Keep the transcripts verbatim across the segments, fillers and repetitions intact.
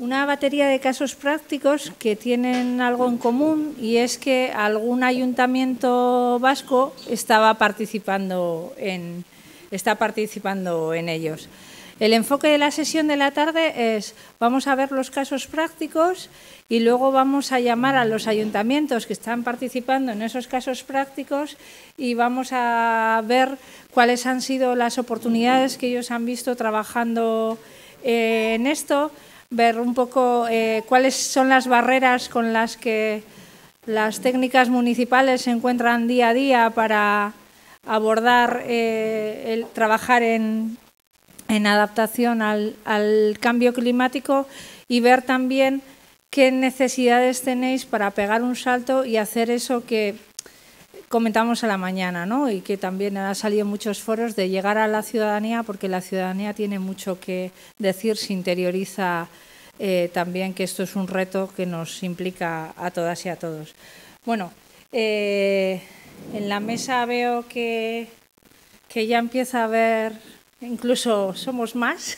una batería de casos prácticos que tienen algo en común, y es que algún ayuntamiento vasco estaba participando en, está participando en ellos. El enfoque de la sesión de la tarde es, vamos a ver los casos prácticos y luego vamos a llamar a los ayuntamientos que están participando en esos casos prácticos y vamos a ver cuáles han sido las oportunidades que ellos han visto trabajando eh, en esto, ver un poco eh, cuáles son las barreras con las que las técnicas municipales se encuentran día a día para abordar, eh, el trabajar en, en adaptación al, al cambio climático, y ver también qué necesidades tenéis para pegar un salto y hacer eso que comentamos a la mañana, ¿no? Y que también ha salido en muchos foros, de llegar a la ciudadanía, porque la ciudadanía tiene mucho que decir, se interioriza eh, también que esto es un reto que nos implica a todas y a todos. Bueno, eh, en la mesa veo que, que ya empieza a haber, incluso somos más.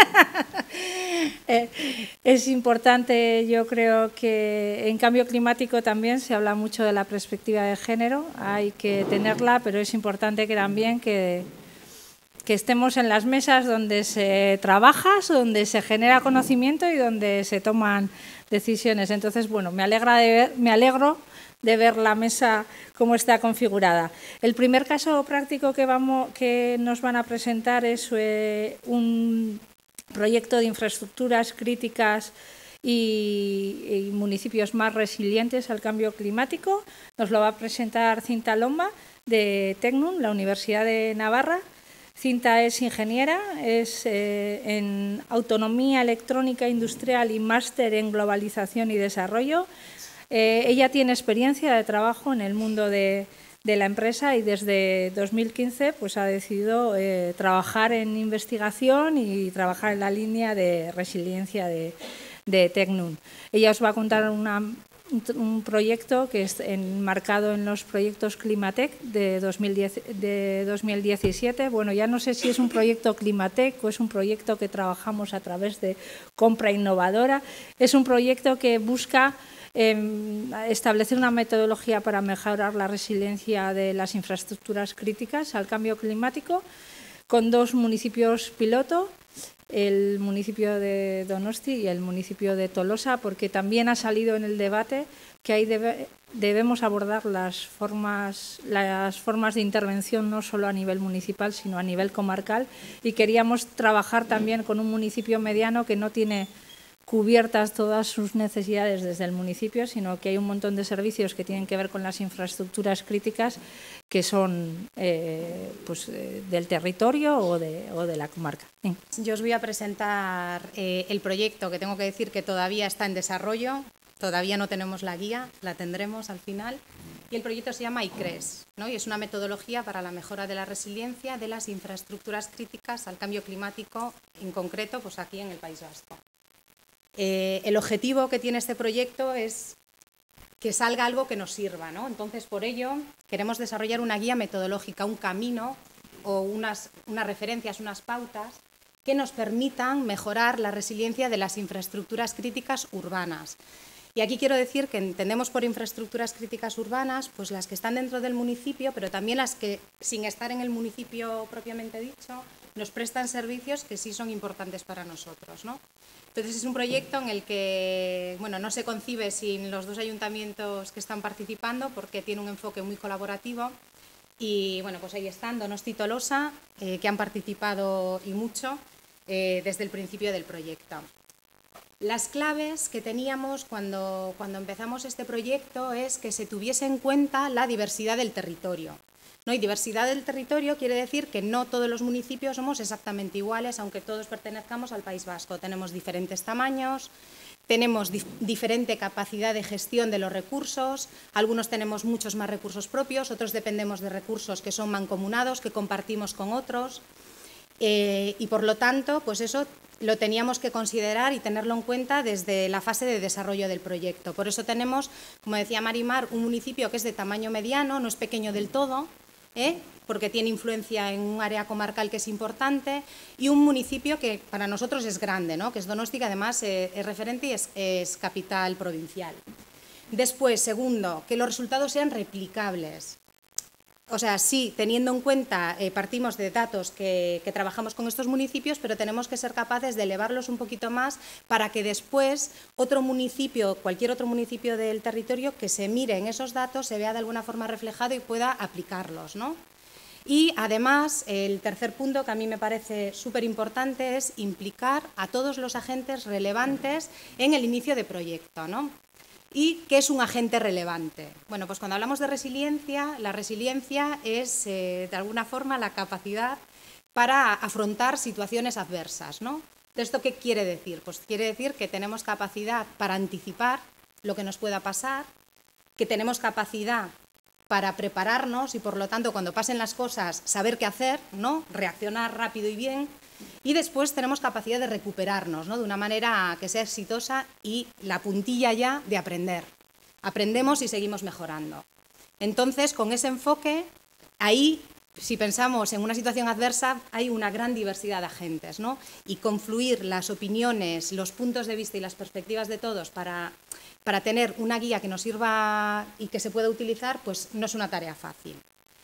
eh, es importante, yo creo que en cambio climático también se habla mucho de la perspectiva de género, hay que tenerla, pero es importante que también que, que estemos en las mesas donde se trabaja, donde se genera conocimiento y donde se toman decisiones. Entonces, bueno, me alegra de ver, me alegro de ver la mesa cómo está configurada. El primer caso práctico que, vamos, que nos van a presentar es eh, un proyecto de infraestructuras críticas y, y municipios más resilientes al cambio climático. Nos lo va a presentar Cinta Lomba, de Tecnun, la Universidad de Navarra. Cinta es ingeniera, es eh, en autonomía electrónica industrial y máster en globalización y desarrollo. Eh, ella tiene experiencia de trabajo en el mundo de, de la empresa y desde dos mil quince pues, ha decidido eh, trabajar en investigación y trabajar en la línea de resiliencia de, de Tecnun. Ella os va a contar una, un, un proyecto que es enmarcado en los proyectos Climatec de, dos mil diez, de dos mil diecisiete. Bueno, ya no sé si es un proyecto Climatec o es un proyecto que trabajamos a través de compra innovadora. Es un proyecto que busca Eh, establecer una metodología para mejorar la resiliencia de las infraestructuras críticas al cambio climático, con dos municipios piloto, el municipio de Donosti y el municipio de Tolosa, porque también ha salido en el debate que ahí debe, debemos abordar las formas, las formas de intervención no solo a nivel municipal, sino a nivel comarcal, y queríamos trabajar también con un municipio mediano que no tiene cubiertas todas sus necesidades desde el municipio, sino que hay un montón de servicios que tienen que ver con las infraestructuras críticas que son eh, pues, eh, del territorio o de, o de la comarca. Sí. Yo os voy a presentar eh, el proyecto, que tengo que decir que todavía está en desarrollo, todavía no tenemos la guía, la tendremos al final, y el proyecto se llama I C R E S, ¿no? Y es una metodología para la mejora de la resiliencia de las infraestructuras críticas al cambio climático, en concreto pues aquí en el País Vasco. Eh, el objetivo que tiene este proyecto es que salga algo que nos sirva, ¿no? Entonces, por ello, queremos desarrollar una guía metodológica, un camino o unas, unas referencias, unas pautas que nos permitan mejorar la resiliencia de las infraestructuras críticas urbanas. Y aquí quiero decir que entendemos por infraestructuras críticas urbanas pues las que están dentro del municipio, pero también las que, sin estar en el municipio propiamente dicho, nos prestan servicios que sí son importantes para nosotros, ¿no? Entonces, es un proyecto en el que bueno, no se concibe sin los dos ayuntamientos que están participando, porque tiene un enfoque muy colaborativo. Y bueno, pues ahí están Donosti y Tolosa, eh, que han participado y mucho eh, desde el principio del proyecto. Las claves que teníamos cuando, cuando empezamos este proyecto es que se tuviese en cuenta la diversidad del territorio, ¿no? Y diversidad del territorio quiere decir que no todos los municipios somos exactamente iguales, aunque todos pertenezcamos al País Vasco. Tenemos diferentes tamaños, tenemos dif diferente capacidad de gestión de los recursos, algunos tenemos muchos más recursos propios, otros dependemos de recursos que son mancomunados, que compartimos con otros, eh, y por lo tanto, pues eso lo teníamos que considerar y tenerlo en cuenta desde la fase de desarrollo del proyecto. Por eso tenemos, como decía Marimar, un municipio que es de tamaño mediano, no es pequeño del todo, ¿eh? porque tiene influencia en un área comarcal que es importante, y un municipio que para nosotros es grande, ¿no? que es Donosti, que además eh, es referente y es, es capital provincial. Después, segundo, que los resultados sean replicables. O sea, sí, teniendo en cuenta, eh, partimos de datos que, que trabajamos con estos municipios, pero tenemos que ser capaces de elevarlos un poquito más para que después otro municipio, cualquier otro municipio del territorio que se mire en esos datos, se vea de alguna forma reflejado y pueda aplicarlos, ¿no? Y además, el tercer punto que a mí me parece súper importante es implicar a todos los agentes relevantes en el inicio de proyecto, ¿no? ¿Y qué es un agente relevante? Bueno, pues cuando hablamos de resiliencia, la resiliencia es, eh, de alguna forma, la capacidad para afrontar situaciones adversas, ¿no? ¿Esto qué quiere decir? Pues quiere decir que tenemos capacidad para anticipar lo que nos pueda pasar, que tenemos capacidad para prepararnos y, por lo tanto, cuando pasen las cosas, saber qué hacer, ¿no? Reaccionar rápido y bien. Y después tenemos capacidad de recuperarnos, ¿no? de una manera que sea exitosa y la puntilla ya de aprender. Aprendemos y seguimos mejorando. Entonces, con ese enfoque, ahí, si pensamos en una situación adversa, hay una gran diversidad de agentes, ¿no? Y confluir las opiniones, los puntos de vista y las perspectivas de todos para, para tener una guía que nos sirva y que se pueda utilizar, pues no es una tarea fácil.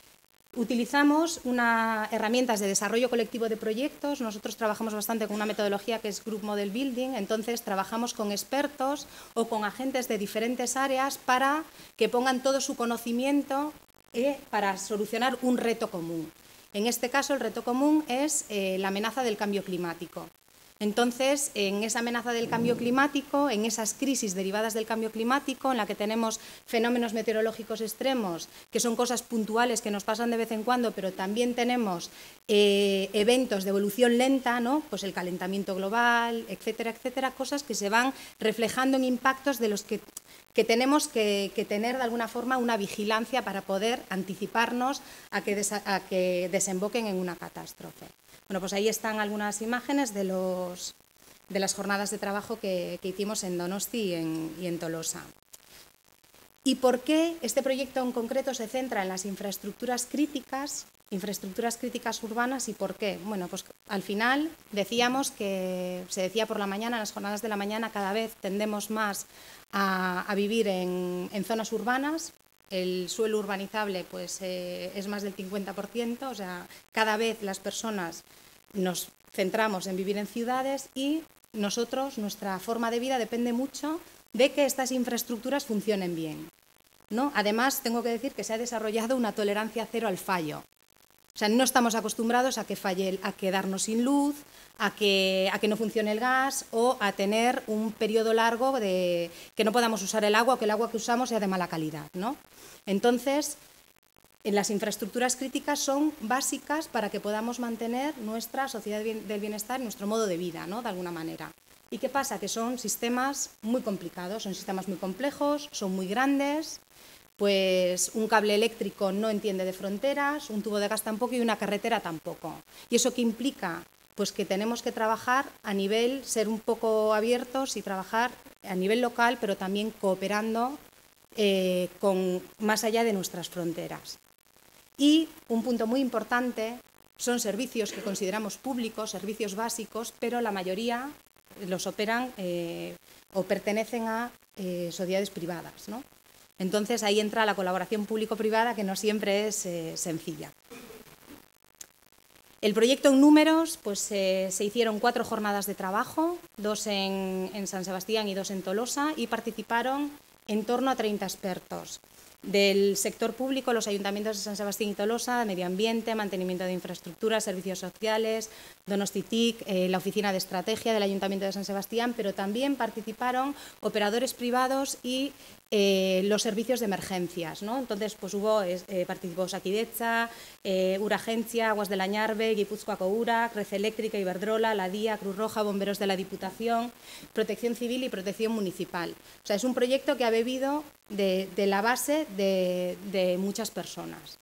Utilizamos una, herramientas de desarrollo colectivo de proyectos. Nosotros trabajamos bastante con una metodología que es Group Model Building, entonces trabajamos con expertos o con agentes de diferentes áreas para que pongan todo su conocimiento eh, para solucionar un reto común. En este caso, el reto común es eh, la amenaza del cambio climático. Entonces, en esa amenaza del cambio climático, en esas crisis derivadas del cambio climático, en la que tenemos fenómenos meteorológicos extremos, que son cosas puntuales que nos pasan de vez en cuando, pero también tenemos eh, eventos de evolución lenta, ¿no? Pues el calentamiento global, etcétera, etcétera, cosas que se van reflejando en impactos de los que, que tenemos que, que tener de alguna forma una vigilancia para poder anticiparnos a que, des, a que desemboquen en una catástrofe. Bueno, pues ahí están algunas imágenes de, los, de las jornadas de trabajo que, que hicimos en Donosti y en, y en Tolosa. ¿Y por qué este proyecto en concreto se centra en las infraestructuras críticas, infraestructuras críticas urbanas y por qué? Bueno, pues al final decíamos que, se decía por la mañana, en las jornadas de la mañana, cada vez tendemos más a, a vivir en, en zonas urbanas. El suelo urbanizable pues, eh, es más del cincuenta por ciento, o sea, cada vez las personas nos centramos en vivir en ciudades y nosotros, nuestra forma de vida depende mucho de que estas infraestructuras funcionen bien, ¿no? Además, tengo que decir que se ha desarrollado una tolerancia cero al fallo. O sea, no estamos acostumbrados a que falle, a quedarnos sin luz, a que, a que no funcione el gas o a tener un periodo largo de que no podamos usar el agua o que el agua que usamos sea de mala calidad, ¿no? Entonces, en las infraestructuras críticas son básicas para que podamos mantener nuestra sociedad del bienestar, nuestro modo de vida, ¿no? De alguna manera. ¿Y qué pasa? Que son sistemas muy complicados, son sistemas muy complejos, son muy grandes, pues un cable eléctrico no entiende de fronteras, un tubo de gas tampoco y una carretera tampoco. ¿Y eso qué implica? Pues que tenemos que trabajar a nivel, ser un poco abiertos y trabajar a nivel local, pero también cooperando eh, con, más allá de nuestras fronteras. Y un punto muy importante son servicios que consideramos públicos, servicios básicos, pero la mayoría los operan eh, o pertenecen a eh, sociedades privadas, ¿no? Entonces ahí entra la colaboración público-privada, que no siempre es eh, sencilla. El proyecto en números, pues eh, se hicieron cuatro jornadas de trabajo, dos en, en San Sebastián y dos en Tolosa, y participaron en torno a treinta expertos. Del sector público, los ayuntamientos de San Sebastián y Tolosa, medio ambiente, mantenimiento de infraestructuras, servicios sociales, Donosti T I C, eh, la oficina de estrategia del Ayuntamiento de San Sebastián, pero también participaron operadores privados y eh, los servicios de emergencias, ¿no? Entonces, pues hubo, eh, participó Osakidetza, eh, Uragencia, Aguas de la Ñarbe, Guipúzcoako Ura, Red Eléctrica, Iberdrola, la DIA, Cruz Roja, Bomberos de la Diputación, Protección Civil y Protección Municipal. O sea, es un proyecto que ha bebido de, de la base de, de muchas personas.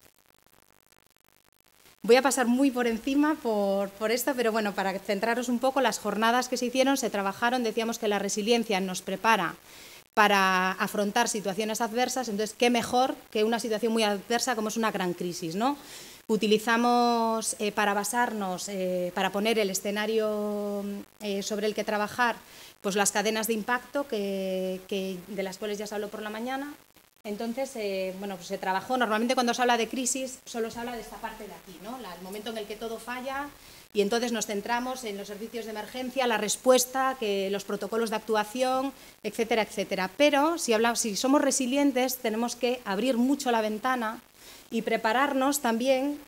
Voy a pasar muy por encima por, por esto, pero bueno, para centraros un poco, las jornadas que se hicieron, se trabajaron, decíamos que la resiliencia nos prepara para afrontar situaciones adversas. Entonces, qué mejor que una situación muy adversa como es una gran crisis, ¿no? Utilizamos eh, para basarnos, eh, para poner el escenario eh, sobre el que trabajar, pues las cadenas de impacto que, que, de las cuales ya se habló por la mañana. Entonces, eh, bueno, pues se trabajó, normalmente cuando se habla de crisis solo se habla de esta parte de aquí, ¿no? La, el momento en el que todo falla y entonces nos centramos en los servicios de emergencia, la respuesta, que los protocolos de actuación, etcétera, etcétera. Pero si, hablamos, si somos resilientes tenemos que abrir mucho la ventana y prepararnos también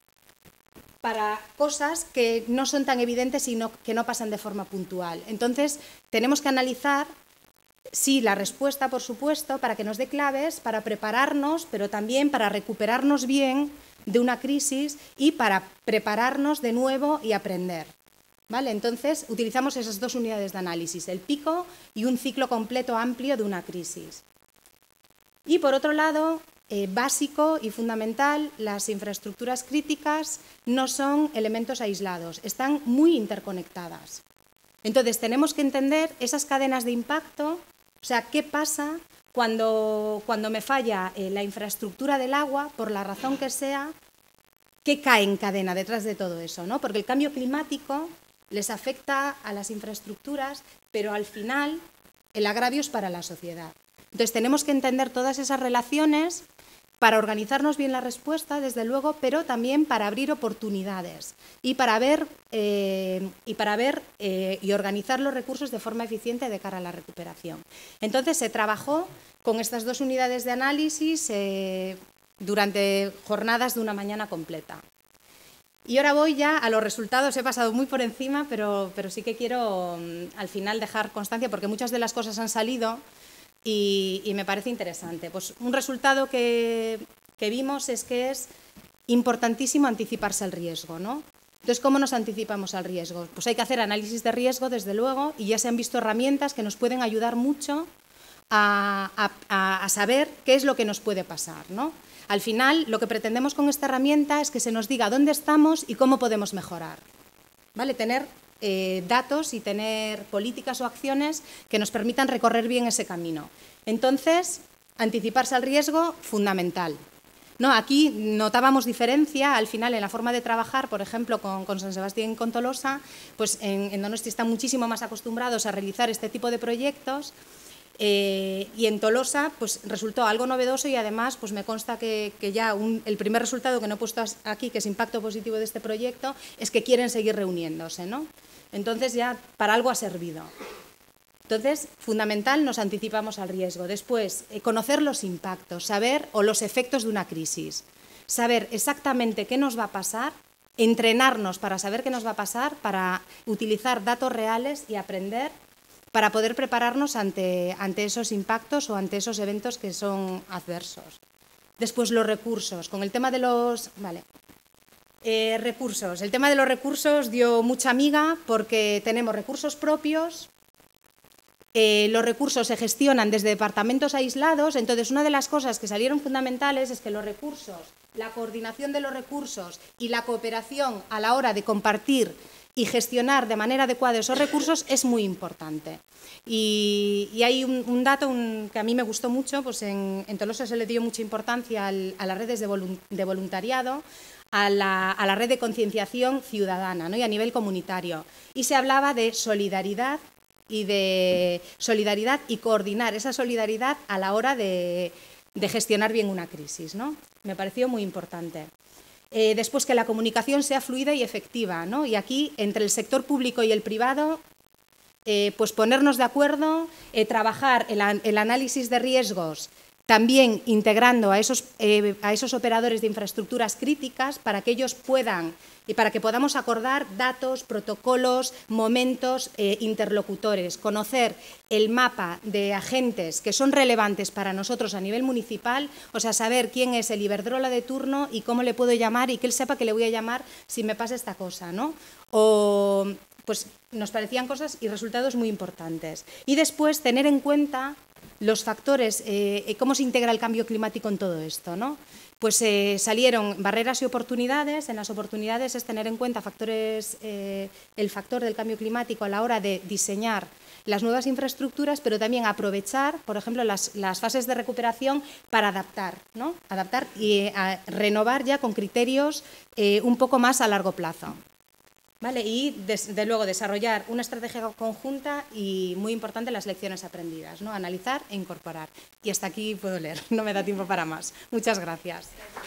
para cosas que no son tan evidentes y no, que no pasan de forma puntual. Entonces, tenemos que analizar, sí, la respuesta, por supuesto, para que nos dé claves, para prepararnos, pero también para recuperarnos bien de una crisis y para prepararnos de nuevo y aprender. ¿Vale? Entonces, utilizamos esas dos unidades de análisis, el pico y un ciclo completo amplio de una crisis. Y, por otro lado, eh, básico y fundamental, las infraestructuras críticas no son elementos aislados, están muy interconectadas. Entonces, tenemos que entender esas cadenas de impacto, o sea, qué pasa cuando, cuando me falla eh, la infraestructura del agua, por la razón que sea, qué cae en cadena detrás de todo eso, ¿no? Porque el cambio climático les afecta a las infraestructuras, pero al final el agravio es para la sociedad. Entonces, tenemos que entender todas esas relaciones para organizarnos bien la respuesta, desde luego, pero también para abrir oportunidades y para ver, eh, y, para ver eh, y organizar los recursos de forma eficiente de cara a la recuperación. Entonces, se trabajó con estas dos unidades de análisis eh, durante jornadas de una mañana completa. Y ahora voy ya a los resultados, he pasado muy por encima, pero, pero sí que quiero al final dejar constancia, porque muchas de las cosas han salido y, y me parece interesante. Pues un resultado que, que vimos es que es importantísimo anticiparse al riesgo, ¿no? Entonces, ¿cómo nos anticipamos al riesgo? Pues hay que hacer análisis de riesgo, desde luego, y ya se han visto herramientas que nos pueden ayudar mucho a, a, a saber qué es lo que nos puede pasar, ¿no? Al final, lo que pretendemos con esta herramienta es que se nos diga dónde estamos y cómo podemos mejorar, ¿vale? Tener eh, datos y tener políticas o acciones que nos permitan recorrer bien ese camino. Entonces, anticiparse al riesgo, fundamental. No, aquí notábamos diferencia al final en la forma de trabajar, por ejemplo, con, con San Sebastián y con Tolosa, pues en, en Donosti están muchísimo más acostumbrados a realizar este tipo de proyectos. Eh, y en Tolosa pues, resultó algo novedoso y además pues, me consta que, que ya un, el primer resultado que no he puesto aquí, que es impacto positivo de este proyecto, es que quieren seguir reuniéndose, ¿no? Entonces ya para algo ha servido. Entonces, fundamental, nos anticipamos al riesgo. Después, eh, conocer los impactos, saber o los efectos de una crisis, saber exactamente qué nos va a pasar, entrenarnos para saber qué nos va a pasar, para utilizar datos reales y aprender para poder prepararnos ante, ante esos impactos o ante esos eventos que son adversos. Después, los recursos. Con el tema de los... Vale. Eh, recursos. El tema de los recursos dio mucha miga porque tenemos recursos propios, eh, los recursos se gestionan desde departamentos aislados, entonces una de las cosas que salieron fundamentales es que los recursos, la coordinación de los recursos y la cooperación a la hora de compartir y gestionar de manera adecuada esos recursos es muy importante. Y, y hay un, un dato un, que a mí me gustó mucho, pues en, en Tolosa se le dio mucha importancia al, a las redes de, volun, de voluntariado, a la, a la red de concienciación ciudadana, ¿no? Y a nivel comunitario. Y se hablaba de solidaridad y de solidaridad y coordinar esa solidaridad a la hora de, de gestionar bien una crisis, ¿no? Me pareció muy importante. Eh, después, que la comunicación sea fluida y efectiva, ¿no? Y aquí, entre el sector público y el privado, eh, pues ponernos de acuerdo, eh, trabajar el, el análisis de riesgos, también integrando a esos, eh, a esos operadores de infraestructuras críticas para que ellos puedan y para que podamos acordar datos, protocolos, momentos, eh, interlocutores, conocer el mapa de agentes que son relevantes para nosotros a nivel municipal, o sea, saber quién es el Iberdrola de turno y cómo le puedo llamar y que él sepa que le voy a llamar si me pasa esta cosa, ¿no? O, pues nos parecían cosas y resultados muy importantes. Y después tener en cuenta los factores, eh, cómo se integra el cambio climático en todo esto, ¿no? pues eh, salieron barreras y oportunidades. En las oportunidades es tener en cuenta factores, eh, el factor del cambio climático a la hora de diseñar las nuevas infraestructuras, pero también aprovechar, por ejemplo, las, las fases de recuperación para adaptar, ¿no? Adaptar y eh, renovar ya con criterios eh, un poco más a largo plazo. ¿Vale? Y, desde luego, desarrollar una estrategia conjunta y, muy importante, las lecciones aprendidas, ¿no? Analizar e incorporar. Y hasta aquí puedo leer, no me da tiempo para más. Muchas gracias.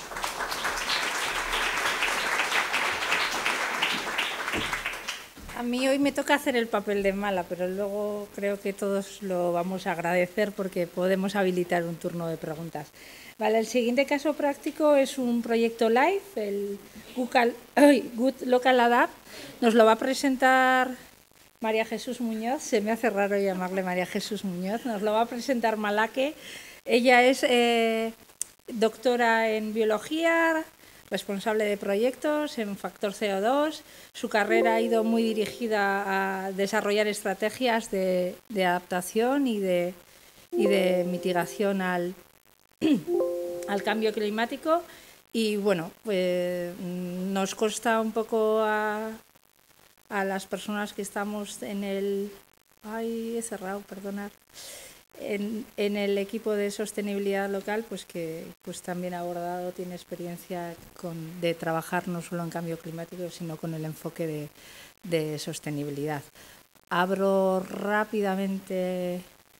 A mí hoy me toca hacer el papel de mala, pero luego creo que todos lo vamos a agradecer porque podemos habilitar un turno de preguntas. Vale, el siguiente caso práctico es un proyecto live, el Good Local Adapt. Nos lo va a presentar María Jesús Muñoz, se me hace raro llamarle María Jesús Muñoz, nos lo va a presentar Malake. Ella es eh, doctora en biología, responsable de proyectos en factor C O dos. Su carrera ha ido muy dirigida a desarrollar estrategias de, de adaptación y de, y de mitigación al, al cambio climático. Y bueno, pues nos consta un poco a, a las personas que estamos en el... Ay, he cerrado, perdonad. En, en el equipo de sostenibilidad local, pues que pues también ha abordado, tiene experiencia con, de trabajar no solo en cambio climático, sino con el enfoque de, de sostenibilidad. Abro rápidamente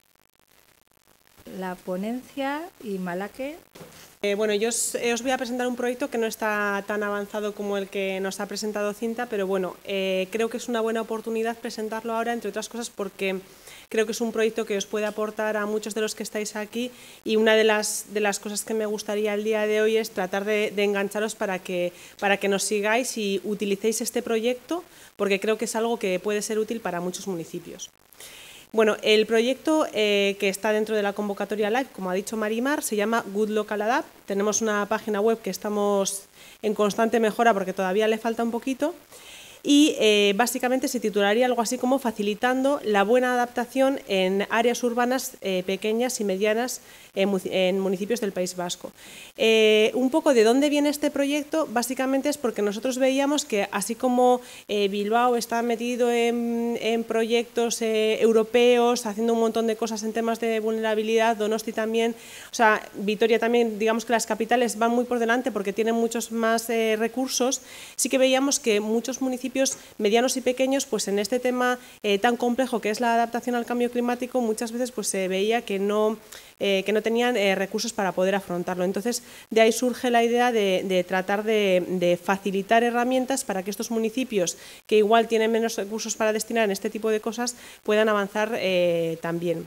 la ponencia y Malake. Eh, bueno, yo os, eh, os voy a presentar un proyecto que no está tan avanzado como el que nos ha presentado Cinta, pero bueno, eh, creo que es una buena oportunidad presentarlo ahora, entre otras cosas porque creo que es un proyecto que os puede aportar a muchos de los que estáis aquí, y una de las, de las cosas que me gustaría el día de hoy es tratar de, de engancharos para que, para que nos sigáis y utilicéis este proyecto, porque creo que es algo que puede ser útil para muchos municipios. Bueno, el proyecto eh, que está dentro de la convocatoria live, como ha dicho Marimar, se llama Good Local Adapt. Tenemos una página web que estamos en constante mejora porque todavía le falta un poquito. Y eh, básicamente se titularía algo así como facilitando la buena adaptación en áreas urbanas eh, pequeñas y medianas en, en municipios del País Vasco. Eh, un poco de dónde viene este proyecto, básicamente es porque nosotros veíamos que así como eh, Bilbao está metido en, en proyectos eh, europeos, haciendo un montón de cosas en temas de vulnerabilidad, Donosti también, o sea, Vitoria también, digamos que las capitales van muy por delante porque tienen muchos más eh, recursos, sí que veíamos que muchos municipios medianos y pequeños, pues en este tema eh, tan complejo que es la adaptación al cambio climático, muchas veces pues se veía que no, eh, que no tenían eh, recursos para poder afrontarlo. Entonces, de ahí surge la idea de, de tratar de, de facilitar herramientas para que estos municipios, que igual tienen menos recursos para destinar en este tipo de cosas, puedan avanzar eh, también.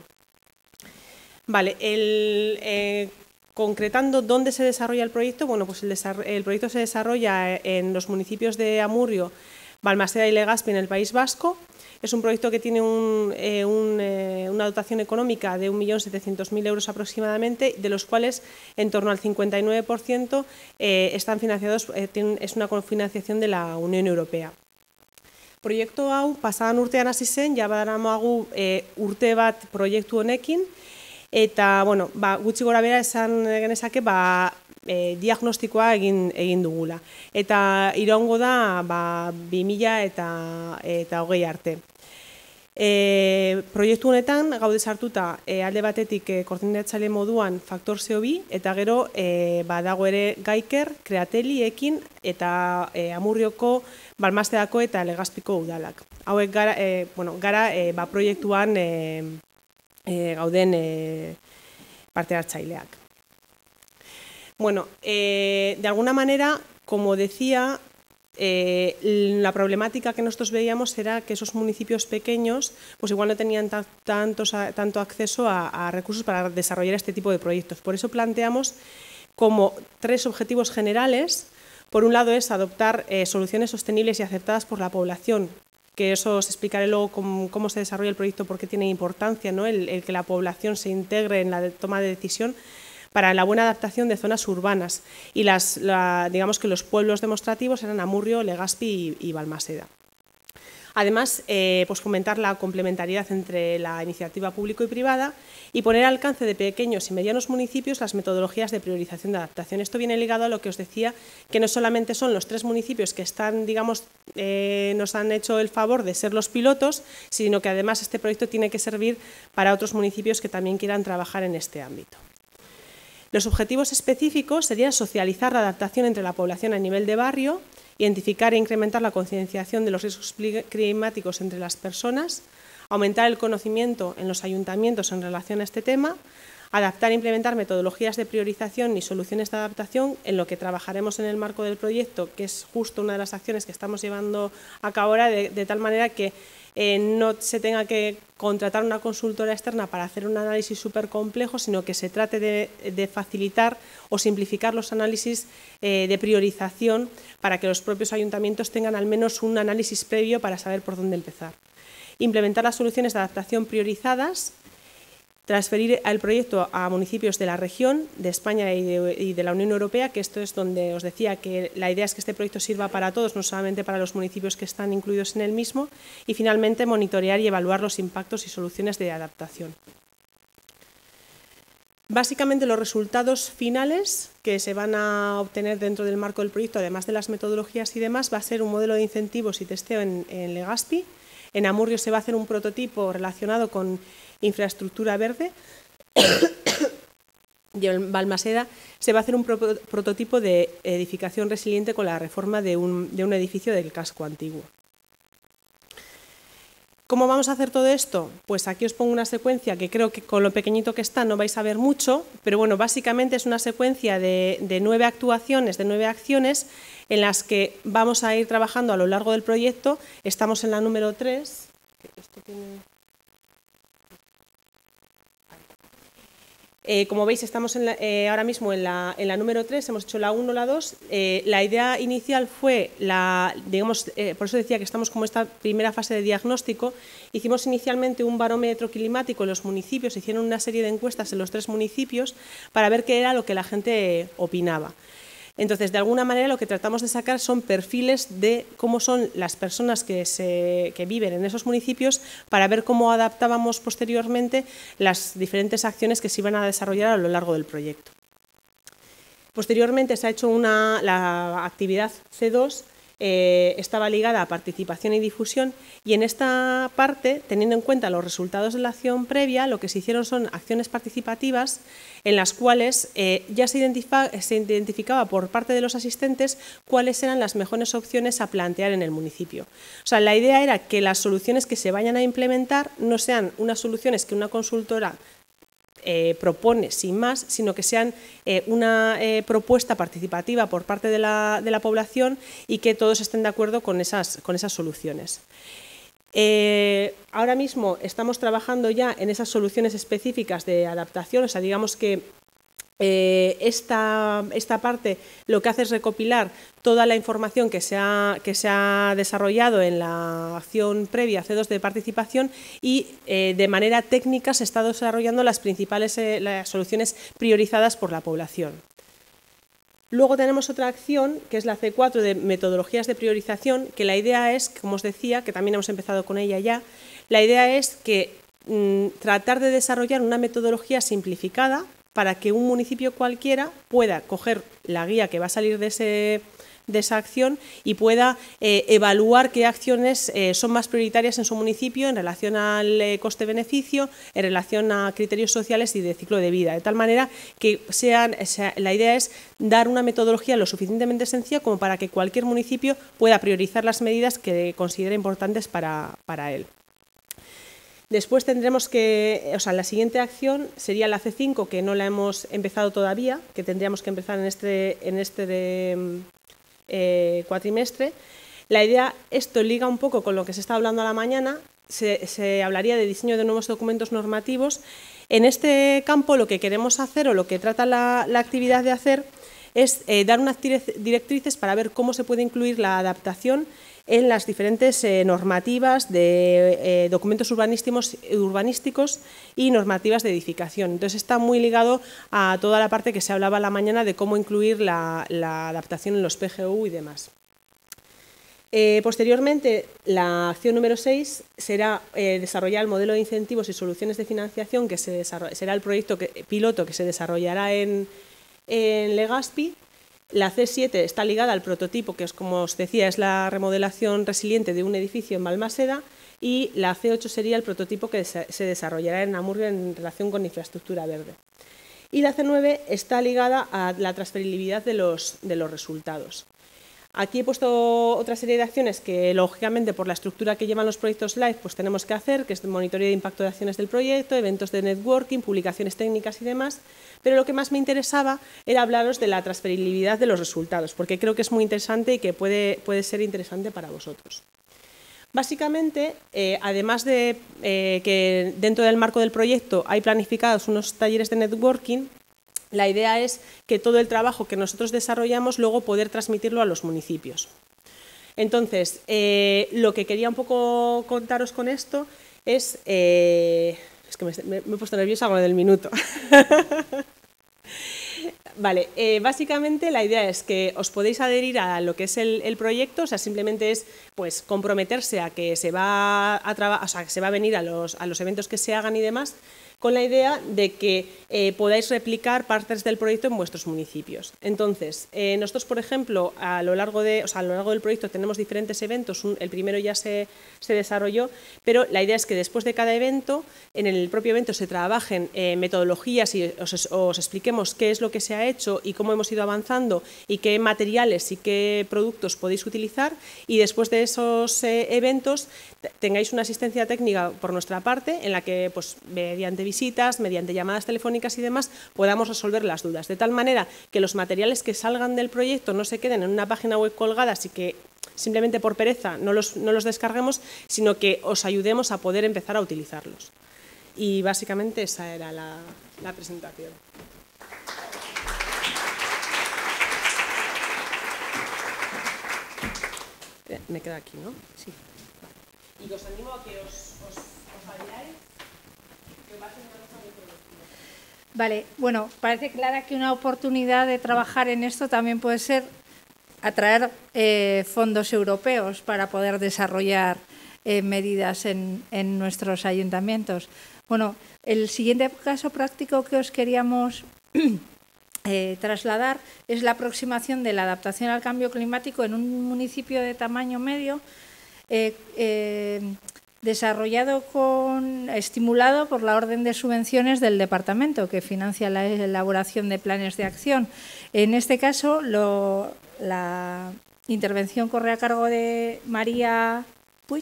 Vale, el... Eh, concretando dónde se desarrolla el proyecto, bueno, pues el, el proyecto se desarrolla en los municipios de Amurrio, Balmaseda y Legazpi en el País Vasco. Es un proyecto que tiene un, eh, un, eh, una dotación económica de un millón setecientos mil euros aproximadamente, de los cuales en torno al cincuenta y nueve por ciento eh, están financiados, eh, tienen, es una cofinanciación de la Unión Europea. Proiektu hau pasadan urtean hasi zen, ja badaramoagu e, urte bat proiektu honekin, eta bueno, ba, gutxi gora bera esan genezake ba, e, diagnostikoa egin, egin dugula. Eta iraungo da ba, bi mila eta, eta hogei arte. E, proiektu honetan gaude sartuta e, alde batetik e, koordinatzaile moduan faktor C O bi eta gero e, ba, dago ere Gaiker, Kreateli, Ekin eta e, Amurrioko, Balmastedako eta Legazpiko udalak. Hauek gara, e, bueno, gara e, ba, proiektuan e, e, gauden e, parte hartzaileak. Bueno, eh, de alguna manera, como decía, Eh, la problemática que nosotros veíamos era que esos municipios pequeños pues igual no tenían ta tantos, a, tanto acceso a, a recursos para desarrollar este tipo de proyectos. Por eso planteamos como tres objetivos generales. Por un lado es adoptar eh, soluciones sostenibles y aceptadas por la población, que eso os explicaré luego cómo, cómo se desarrolla el proyecto, porque tiene importancia, ¿no? el, el que la población se integre en la de toma de decisión para la buena adaptación de zonas urbanas, y las, la, digamos que los pueblos demostrativos eran Amurrio, Legazpi y, y Balmaseda. Además, eh, pues fomentar la complementariedad entre la iniciativa público y privada y poner al alcance de pequeños y medianos municipios las metodologías de priorización de adaptación. Esto viene ligado a lo que os decía, que no solamente son los tres municipios que están, digamos, eh, nos han hecho el favor de ser los pilotos, sino que además este proyecto tiene que servir para otros municipios que también quieran trabajar en este ámbito. Los objetivos específicos serían socializar la adaptación entre la población a nivel de barrio, identificar e incrementar la concienciación de los riesgos climáticos entre las personas, aumentar el conocimiento en los ayuntamientos en relación a este tema, adaptar e implementar metodologías de priorización y soluciones de adaptación, en lo que trabajaremos en el marco del proyecto, que es justo una de las acciones que estamos llevando a cabo ahora, de, de tal manera que eh, no se tenga que contratar una consultora externa para hacer un análisis súper complejo, sino que se trate de, de facilitar o simplificar los análisis eh, de priorización para que los propios ayuntamientos tengan al menos un análisis previo para saber por dónde empezar. Implementar las soluciones de adaptación priorizadas, transferir el proyecto a municipios de la región, de España y de, y de la Unión Europea, que esto es donde os decía que la idea es que este proyecto sirva para todos, no solamente para los municipios que están incluidos en el mismo, y finalmente monitorear y evaluar los impactos y soluciones de adaptación. Básicamente los resultados finales que se van a obtener dentro del marco del proyecto, además de las metodologías y demás, va a ser un modelo de incentivos y testeo en, en Legazpi. En Amurrio se va a hacer un prototipo relacionado con infraestructura verde y en Balmaseda se va a hacer un pro prototipo de edificación resiliente con la reforma de un, de un edificio del casco antiguo. ¿Cómo vamos a hacer todo esto? Pues aquí os pongo una secuencia que creo que con lo pequeñito que está no vais a ver mucho, pero bueno, básicamente es una secuencia de, de nueve actuaciones, de nueve acciones en las que vamos a ir trabajando a lo largo del proyecto. Estamos en la número tres. Esto tiene... Eh, como veis, estamos en la, eh, ahora mismo en la, en la número tres, hemos hecho la uno, la dos. Eh, la idea inicial fue, la, digamos, eh, por eso decía que estamos como esta primera fase de diagnóstico. Hicimos inicialmente un barómetro climático en los municipios, se hicieron una serie de encuestas en los tres municipios para ver qué era lo que la gente opinaba. Entonces, de alguna manera, lo que tratamos de sacar son perfiles de cómo son las personas que, se, que viven en esos municipios para ver cómo adaptábamos posteriormente las diferentes acciones que se iban a desarrollar a lo largo del proyecto. Posteriormente se ha hecho una, la actividad C dos, eh, estaba ligada a participación y difusión, y en esta parte, teniendo en cuenta los resultados de la acción previa, lo que se hicieron son acciones participativas en las cuales eh, ya se, identifica, se identificaba por parte de los asistentes cuáles eran las mejores opciones a plantear en el municipio. O sea, la idea era que las soluciones que se vayan a implementar no sean unas soluciones que una consultora Eh, propone sin más, sino que sean eh, una eh, propuesta participativa por parte de la, de la población y que todos estén de acuerdo con esas, con esas soluciones. Eh, ahora mismo estamos trabajando ya en esas soluciones específicas de adaptación, o sea, digamos que Eh, esta, esta parte lo que hace es recopilar toda la información que se ha, que se ha desarrollado en la acción previa C dos de participación y eh, de manera técnica se está desarrollando las principales eh, las soluciones priorizadas por la población. Luego tenemos otra acción, que es la C cuatro de metodologías de priorización, que la idea es, como os decía, que también hemos empezado con ella ya, la idea es que mmm, tratar de desarrollar una metodología simplificada para que un municipio cualquiera pueda coger la guía que va a salir de, ese, de esa acción y pueda eh, evaluar qué acciones eh, son más prioritarias en su municipio en relación al eh, coste-beneficio, en relación a criterios sociales y de ciclo de vida, de tal manera que sean, sea, la idea es dar una metodología lo suficientemente sencilla como para que cualquier municipio pueda priorizar las medidas que considere importantes para, para él. Después tendremos que, o sea, la siguiente acción sería la C cinco, que no la hemos empezado todavía, que tendríamos que empezar en este, en este de, eh, cuatrimestre. La idea, esto liga un poco con lo que se está hablando a la mañana, se, se hablaría de diseño de nuevos documentos normativos. En este campo lo que queremos hacer o lo que trata la, la actividad de hacer es eh, dar unas directrices para ver cómo se puede incluir la adaptación en las diferentes eh, normativas de eh, documentos urbanísticos, urbanísticos y normativas de edificación. Entonces está muy ligado a toda la parte que se hablaba a la mañana de cómo incluir la, la adaptación en los P G U y demás. Eh, posteriormente, la acción número seis será eh, desarrollar el modelo de incentivos y soluciones de financiación, que se será el proyecto que, piloto que se desarrollará en, en Legazpi. La C siete está ligada al prototipo, que es, como os decía, es la remodelación resiliente de un edificio en Balmaseda, y la C ocho sería el prototipo que se desarrollará en Amurrio en relación con infraestructura verde. Y la C nueve está ligada a la transferibilidad de los, de los resultados. Aquí he puesto otra serie de acciones que, lógicamente, por la estructura que llevan los proyectos LIFE, pues tenemos que hacer, que es monitoreo de impacto de acciones del proyecto, eventos de networking, publicaciones técnicas y demás, pero lo que más me interesaba era hablaros de la transferibilidad de los resultados, porque creo que es muy interesante y que puede, puede ser interesante para vosotros. Básicamente, eh, además de eh, que dentro del marco del proyecto hay planificados unos talleres de networking, la idea es que todo el trabajo que nosotros desarrollamos luego poder transmitirlo a los municipios. Entonces, eh, lo que quería un poco contaros con esto es... Eh, es que me, me, me he puesto nerviosa con lo del minuto. Vale, eh, básicamente la idea es que os podéis adherir a lo que es el, el proyecto, o sea, simplemente es pues comprometerse a que se va a, o sea, que se va a venir a los, a los eventos que se hagan y demás, con la idea de que eh, podáis replicar partes del proyecto en vuestros municipios. Entonces, eh, nosotros, por ejemplo, a lo largo de, o sea, a lo largo del proyecto tenemos diferentes eventos. Un, el primero ya se, se desarrolló, pero la idea es que después de cada evento, en el propio evento se trabajen eh, metodologías y os, os expliquemos qué es lo que se ha hecho y cómo hemos ido avanzando y qué materiales y qué productos podéis utilizar, y después de esos eh, eventos tengáis una asistencia técnica por nuestra parte en la que, pues, mediante visitas, mediante llamadas telefónicas y demás, podamos resolver las dudas, de tal manera que los materiales que salgan del proyecto no se queden en una página web colgada, así que simplemente por pereza no los, no los descarguemos, sino que os ayudemos a poder empezar a utilizarlos. Y básicamente esa era la, la presentación. Me queda aquí, ¿no? Sí. Vale. Y os animo a que os, os, os vayáis, que va a ser una cosa muy productiva. Vale, bueno, parece clara que una oportunidad de trabajar en esto también puede ser atraer eh, fondos europeos para poder desarrollar eh, medidas en, en nuestros ayuntamientos. Bueno, el siguiente caso práctico que os queríamos Eh, trasladar es la aproximación de la adaptación al cambio climático en un municipio de tamaño medio, eh, eh, desarrollado con, estimulado por la orden de subvenciones del departamento que financia la elaboración de planes de acción. En este caso, lo, la intervención corre a cargo de María Puig.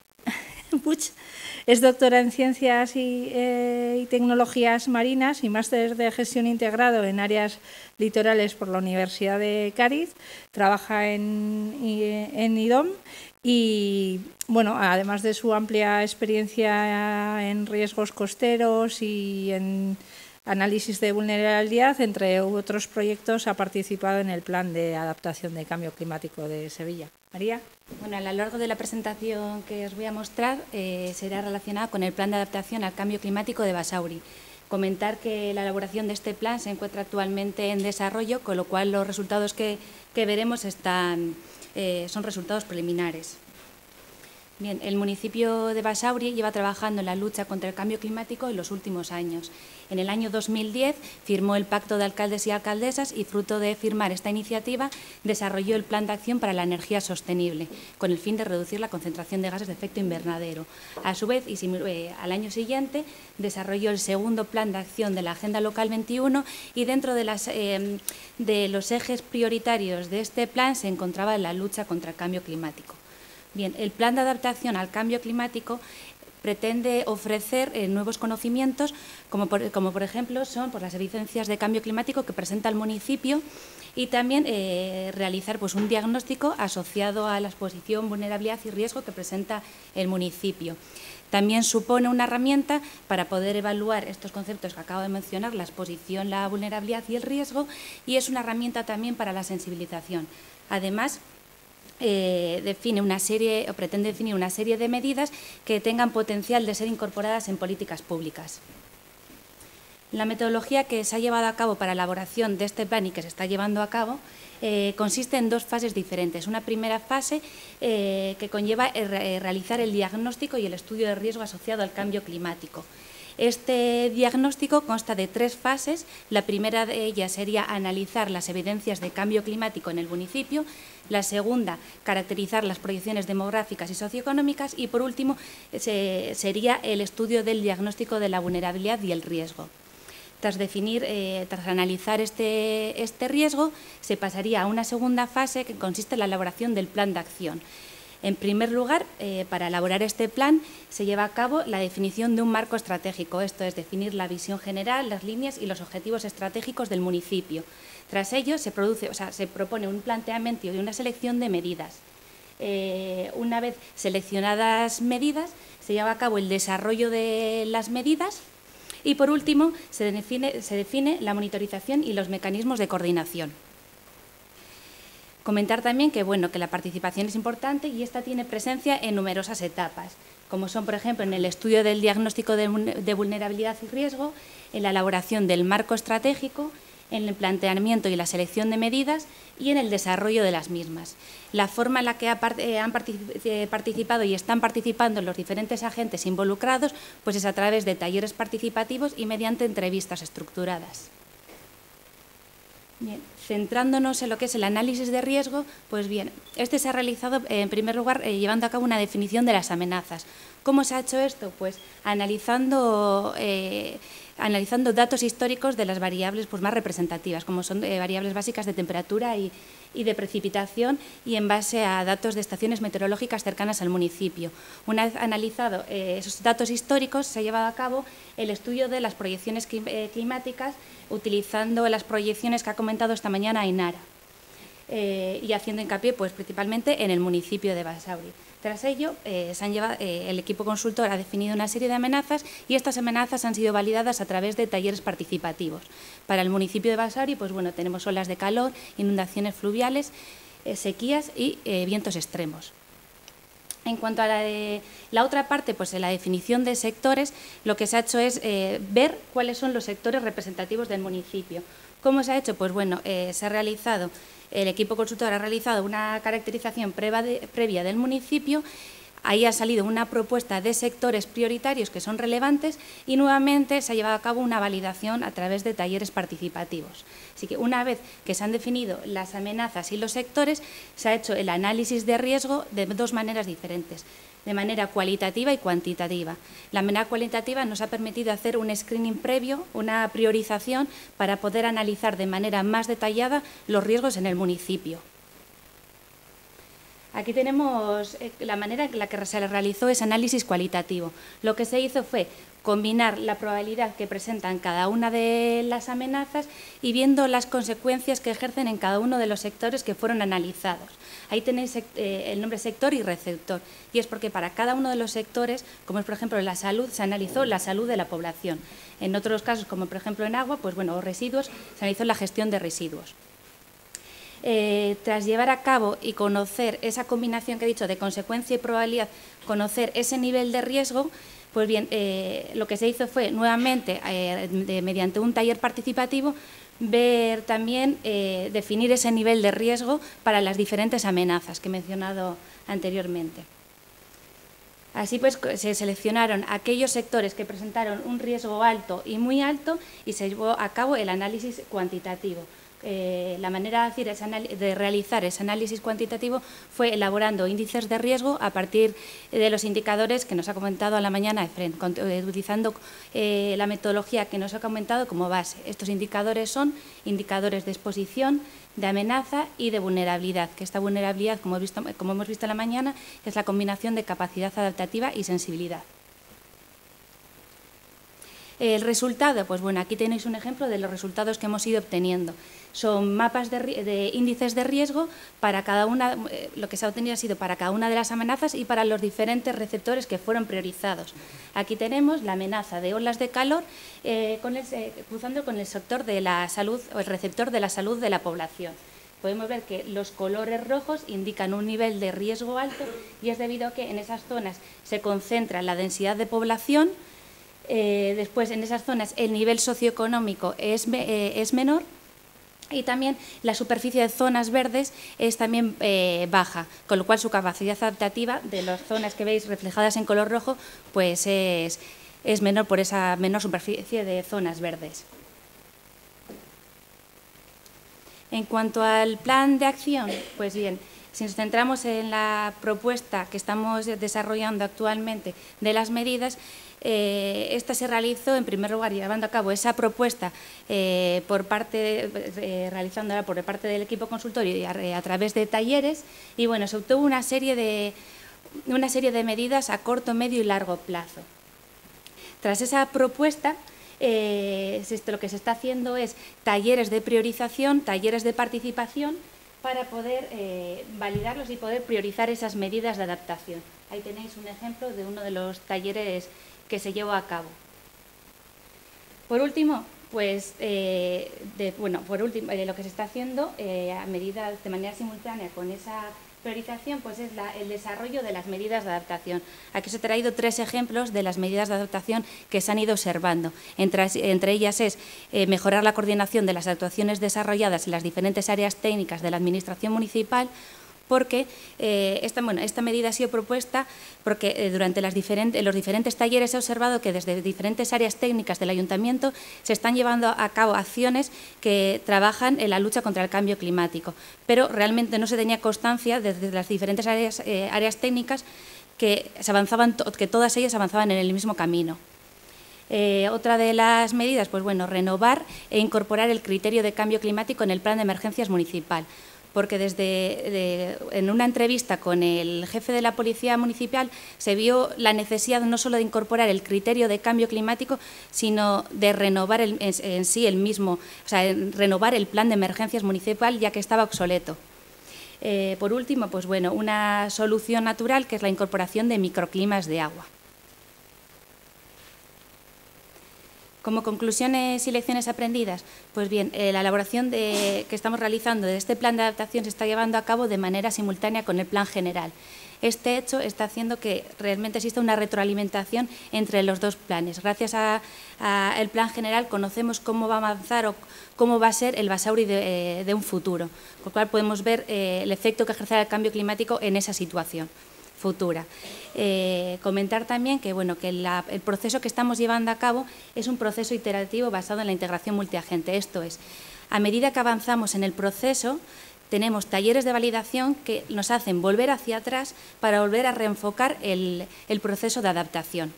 Puig. Es doctora en Ciencias y, eh, y Tecnologías Marinas y máster de Gestión Integrado en Áreas Litorales por la Universidad de Cádiz. Trabaja en, en I D O M y, bueno, además de su amplia experiencia en riesgos costeros y en análisis de vulnerabilidad, entre otros proyectos, ha participado en el Plan de Adaptación de Cambio Climático de Sevilla. María. Bueno, a lo largo de la presentación que os voy a mostrar eh, será relacionada con el Plan de Adaptación al Cambio Climático de Basauri. Comentar que la elaboración de este plan se encuentra actualmente en desarrollo, con lo cual los resultados que, que veremos están, eh, son resultados preliminares. Bien, el municipio de Basauri lleva trabajando en la lucha contra el cambio climático en los últimos años. En el año dos mil diez firmó el Pacto de Alcaldes y Alcaldesas y, fruto de firmar esta iniciativa, desarrolló el Plan de Acción para la Energía Sostenible, con el fin de reducir la concentración de gases de efecto invernadero. A su vez, y eh, al año siguiente, desarrolló el segundo Plan de Acción de la Agenda Local veintiuno y dentro de, las, eh, de los ejes prioritarios de este plan se encontraba la lucha contra el cambio climático. Bien, el Plan de Adaptación al Cambio Climático pretende ofrecer eh, nuevos conocimientos, como por, como por ejemplo son por las evidencias de cambio climático que presenta el municipio, y también eh, realizar pues, un diagnóstico asociado a la exposición, vulnerabilidad y riesgo que presenta el municipio. También supone una herramienta para poder evaluar estos conceptos que acabo de mencionar, la exposición, la vulnerabilidad y el riesgo, y es una herramienta también para la sensibilización. Además, Eh, define una serie o pretende definir una serie de medidas que tengan potencial de ser incorporadas en políticas públicas. La metodología que se ha llevado a cabo para la elaboración de este plan y que se está llevando a cabo eh, consiste en dos fases diferentes. Una primera fase eh, que conlleva eh, realizar el diagnóstico y el estudio de riesgo asociado al cambio climático. Este diagnóstico consta de tres fases. La primera de ellas sería analizar las evidencias de cambio climático en el municipio. La segunda, caracterizar las proyecciones demográficas y socioeconómicas. Y, por último, se, sería el estudio del diagnóstico de la vulnerabilidad y el riesgo. Tras definir, eh, tras analizar este, este riesgo, se pasaría a una segunda fase que consiste en la elaboración del plan de acción. En primer lugar, eh, para elaborar este plan se lleva a cabo la definición de un marco estratégico, esto es, definir la visión general, las líneas y los objetivos estratégicos del municipio. Tras ello, se, produce, o sea, se propone un planteamiento y una selección de medidas. Eh, una vez seleccionadas medidas, se lleva a cabo el desarrollo de las medidas. Y, por último, se define, se define la monitorización y los mecanismos de coordinación. Comentar también que, bueno, que la participación es importante y esta tiene presencia en numerosas etapas, como son, por ejemplo, en el estudio del diagnóstico de, de vulnerabilidad y riesgo, en la elaboración del marco estratégico, en el planteamiento y la selección de medidas y en el desarrollo de las mismas. La forma en la que han participado y están participando los diferentes agentes involucrados pues es a través de talleres participativos y mediante entrevistas estructuradas. Bien, centrándonos en lo que es el análisis de riesgo, pues bien, este se ha realizado en primer lugar eh, llevando a cabo una definición de las amenazas. ¿Cómo se ha hecho esto? Pues analizando, eh, analizando datos históricos de las variables pues, más representativas, como son eh, variables básicas de temperatura y, y de precipitación, y en base a datos de estaciones meteorológicas cercanas al municipio. Una vez analizado eh, esos datos históricos, se ha llevado a cabo el estudio de las proyecciones climáticas utilizando las proyecciones que ha comentado esta mañana Ainara eh, y haciendo hincapié pues, principalmente en el municipio de Basauri. Tras ello, eh, se han llevado, eh, el equipo consultor ha definido una serie de amenazas y estas amenazas han sido validadas a través de talleres participativos. Para el municipio de Basauri, pues, bueno, tenemos olas de calor, inundaciones fluviales, eh, sequías y eh, vientos extremos. En cuanto a la, de, la otra parte, pues en la definición de sectores, lo que se ha hecho es eh, ver cuáles son los sectores representativos del municipio. ¿Cómo se ha hecho? Pues bueno, eh, se ha realizado, el equipo consultor ha realizado una caracterización previa, de, previa del municipio. Ahí ha salido una propuesta de sectores prioritarios que son relevantes y nuevamente se ha llevado a cabo una validación a través de talleres participativos. Así que una vez que se han definido las amenazas y los sectores, se ha hecho el análisis de riesgo de dos maneras diferentes, de manera cualitativa y cuantitativa. La manera cualitativa nos ha permitido hacer un screening previo, una priorización para poder analizar de manera más detallada los riesgos en el municipio. Aquí tenemos la manera en la que se realizó ese análisis cualitativo. Lo que se hizo fue combinar la probabilidad que presentan cada una de las amenazas y viendo las consecuencias que ejercen en cada uno de los sectores que fueron analizados. Ahí tenéis el nombre sector y receptor, y es porque para cada uno de los sectores, como es por ejemplo la salud, se analizó la salud de la población. En otros casos, como por ejemplo en agua, pues bueno, o residuos, se analizó la gestión de residuos. Eh, tras llevar a cabo y conocer esa combinación que he dicho de consecuencia y probabilidad, conocer ese nivel de riesgo, pues bien, eh, lo que se hizo fue nuevamente, eh, de, mediante un taller participativo, ver también, eh, definir ese nivel de riesgo para las diferentes amenazas que he mencionado anteriormente. Así pues, se seleccionaron aquellos sectores que presentaron un riesgo alto y muy alto y se llevó a cabo el análisis cuantitativo. Eh, la manera de, hacer, de realizar ese análisis cuantitativo fue elaborando índices de riesgo a partir de los indicadores que nos ha comentado a la mañana Efren, utilizando eh, la metodología que nos ha comentado como base. Estos indicadores son indicadores de exposición, de amenaza y de vulnerabilidad, que esta vulnerabilidad, como, he visto, como hemos visto a la mañana, es la combinación de capacidad adaptativa y sensibilidad. El resultado, pues bueno, aquí tenéis un ejemplo de los resultados que hemos ido obteniendo. Son mapas de, de índices de riesgo para cada una, eh, lo que se ha obtenido ha sido para cada una de las amenazas y para los diferentes receptores que fueron priorizados. Aquí tenemos la amenaza de olas de calor eh, con el, eh, cruzando con el sector de la salud o el receptor de la salud de la población. Podemos ver que los colores rojos indican un nivel de riesgo alto y es debido a que en esas zonas se concentra la densidad de población. Eh, después, en esas zonas, el nivel socioeconómico es, eh, es menor. Y también la superficie de zonas verdes es también eh, baja, con lo cual su capacidad adaptativa de las zonas que veis reflejadas en color rojo pues es, es menor por esa menor superficie de zonas verdes. En cuanto al plan de acción, pues bien, si nos centramos en la propuesta que estamos desarrollando actualmente de las medidas, eh, esta se realizó en primer lugar llevando a cabo esa propuesta eh, por parte, eh, realizándola por parte del equipo consultorio y a, a través de talleres, y bueno, se obtuvo una serie de, una serie de medidas a corto, medio y largo plazo. Tras esa propuesta, eh, lo que se está haciendo es talleres de priorización, talleres de participación, para poder eh, validarlos y poder priorizar esas medidas de adaptación. Ahí tenéis un ejemplo de uno de los talleres que se llevó a cabo. Por último, pues, eh, de, bueno, por último, eh, lo que se está haciendo eh, a medida, de manera simultánea con esa priorización, pues es la, el desarrollo de las medidas de adaptación. Aquí os he traído tres ejemplos de las medidas de adaptación que se han ido observando. Entre, entre ellas es eh, mejorar la coordinación de las actuaciones desarrolladas en las diferentes áreas técnicas de la Administración municipal, porque eh, esta, bueno, esta medida ha sido propuesta porque eh, durante las diferentes, los diferentes talleres he observado que desde diferentes áreas técnicas del Ayuntamiento se están llevando a cabo acciones que trabajan en la lucha contra el cambio climático, pero realmente no se tenía constancia desde las diferentes áreas, eh, áreas técnicas que, se avanzaban, que todas ellas avanzaban en el mismo camino. Eh, otra de las medidas, pues bueno, renovar e incorporar el criterio de cambio climático en el plan de emergencias municipal, porque desde de, en una entrevista con el jefe de la Policía Municipal se vio la necesidad no solo de incorporar el criterio de cambio climático, sino de renovar el, en, en sí el mismo, o sea, renovar el plan de emergencias municipal, ya que estaba obsoleto. Eh, por último, pues bueno, una solución natural que es la incorporación de microclimas de agua. Como conclusiones y lecciones aprendidas, pues bien, eh, la elaboración de, que estamos realizando de este plan de adaptación se está llevando a cabo de manera simultánea con el plan general. Este hecho está haciendo que realmente exista una retroalimentación entre los dos planes. Gracias al plan general conocemos cómo va a avanzar o cómo va a ser el Basauri de, eh, de un futuro, con lo cual podemos ver eh, el efecto que ejercerá el cambio climático en esa situación futura. Eh, comentar también que, bueno, que la, el proceso que estamos llevando a cabo es un proceso iterativo basado en la integración multiagente. Esto es, a medida que avanzamos en el proceso, tenemos talleres de validación que nos hacen volver hacia atrás para volver a reenfocar el, el proceso de adaptación.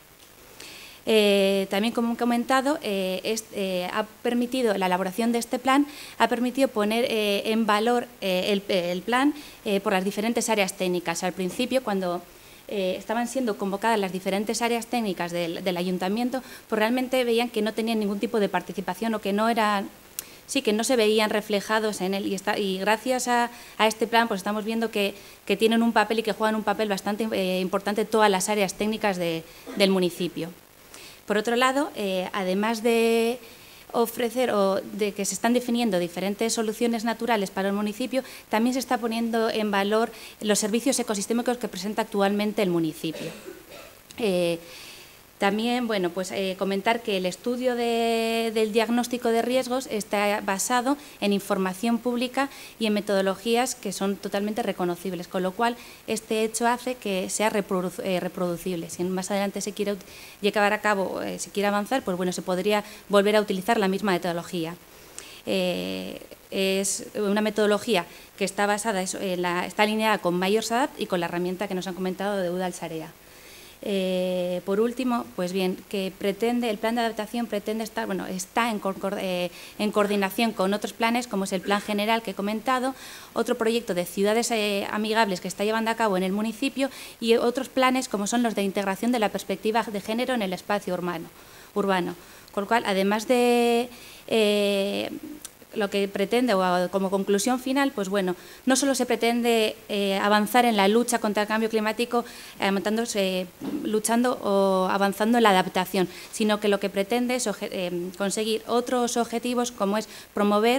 Eh, también, como he comentado, eh, es, eh, ha permitido, la elaboración de este plan ha permitido poner eh, en valor eh, el, el plan eh, por las diferentes áreas técnicas. Al principio, cuando eh, estaban siendo convocadas las diferentes áreas técnicas del, del Ayuntamiento, pues realmente veían que no tenían ningún tipo de participación o que no eran... Sí, que no se veían reflejados en él, y, está, y gracias a, a este plan pues estamos viendo que, que tienen un papel y que juegan un papel bastante eh, importante todas las áreas técnicas de, del municipio. Por otro lado, eh, además de ofrecer o de que se están definiendo diferentes soluciones naturales para el municipio, también se está poniendo en valor los servicios ecosistémicos que presenta actualmente el municipio. Eh, También, bueno, pues eh, comentar que el estudio de, del diagnóstico de riesgos está basado en información pública y en metodologías que son totalmente reconocibles, con lo cual este hecho hace que sea reprodu eh, reproducible. Si más adelante se quiere llevar a cabo, eh, se quiere avanzar, pues bueno, se podría volver a utilizar la misma metodología. Eh, es una metodología que está basada en la, está alineada con MayorSADAPT y con la herramienta que nos han comentado de Udal Sarea. Eh, por último, pues bien, que pretende, el plan de adaptación pretende estar, bueno, está en, eh, en coordinación con otros planes, como es el plan general que he comentado, otro proyecto de ciudades eh, amigables que está llevando a cabo en el municipio y otros planes como son los de integración de la perspectiva de género en el espacio urbano. urbano. Con lo cual, además de... Eh, lo que pretende, o como conclusión final, pues bueno, no solo se pretende eh, avanzar en la lucha contra el cambio climático, eh, luchando o avanzando en la adaptación, sino que lo que pretende es eh, conseguir otros objetivos, como es promover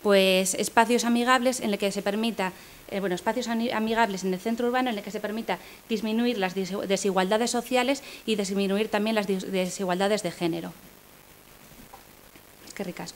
pues espacios amigables en el que se permita, eh, bueno, espacios amigables en el centro urbano en el que se permita disminuir las desigualdades sociales y disminuir también las desigualdades de género. Es que ricasco.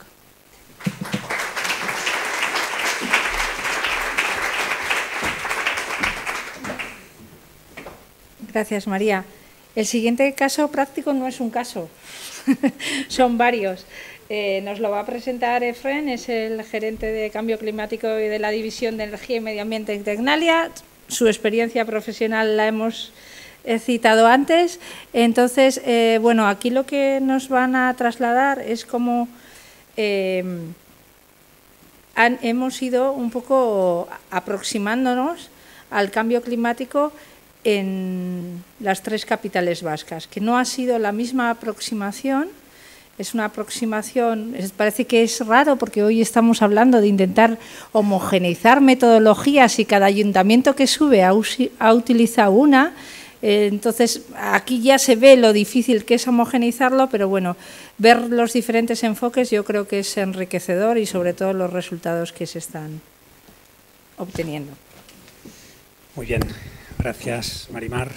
Gracias, María. El siguiente caso práctico no es un caso, son varios. Eh, nos lo va a presentar Efren, es el gerente de Cambio Climático y de la División de Energía y Medio Ambiente en Tecnalia. Su experiencia profesional la hemos eh, citado antes. Entonces, eh, bueno, aquí lo que nos van a trasladar es cómo eh, han, hemos ido un poco aproximándonos al cambio climático en las tres capitales vascas, que no ha sido la misma aproximación, es una aproximación, parece que es raro porque hoy estamos hablando de intentar homogeneizar metodologías y cada ayuntamiento que sube ha, ha utilizado una, eh, entonces aquí ya se ve lo difícil que es homogeneizarlo, pero bueno, ver los diferentes enfoques yo creo que es enriquecedor y sobre todo los resultados que se están obteniendo. Muy bien. Gracias, Marimar.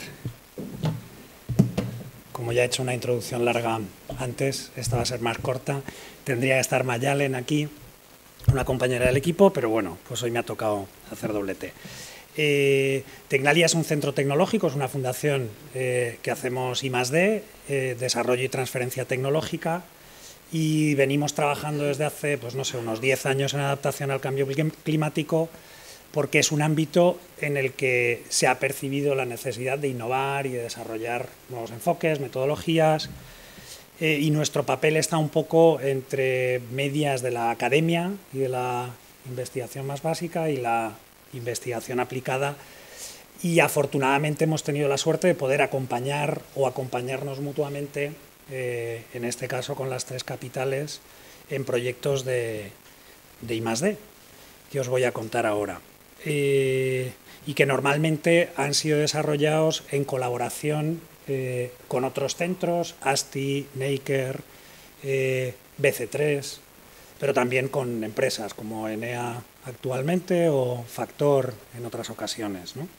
Como ya he hecho una introducción larga antes, esta va a ser más corta. Tendría que estar Mayalen aquí, una compañera del equipo, pero bueno, pues hoy me ha tocado hacer doblete. Eh, Tecnalia es un centro tecnológico, es una fundación eh, que hacemos I más D, eh, desarrollo y transferencia tecnológica, y venimos trabajando desde hace, pues no sé, unos diez años en adaptación al cambio climático, porque es un ámbito en el que se ha percibido la necesidad de innovar y de desarrollar nuevos enfoques, metodologías, eh, y nuestro papel está un poco entre medias de la academia y de la investigación más básica y la investigación aplicada, y afortunadamente hemos tenido la suerte de poder acompañar o acompañarnos mutuamente, eh, en este caso con las tres capitales, en proyectos de, de I más D, que os voy a contar ahora. Eh, y que normalmente han sido desarrollados en colaboración eh, con otros centros, ASTI, Neiker, eh, B C tres, pero también con empresas como Enea actualmente o Factor en otras ocasiones, ¿no?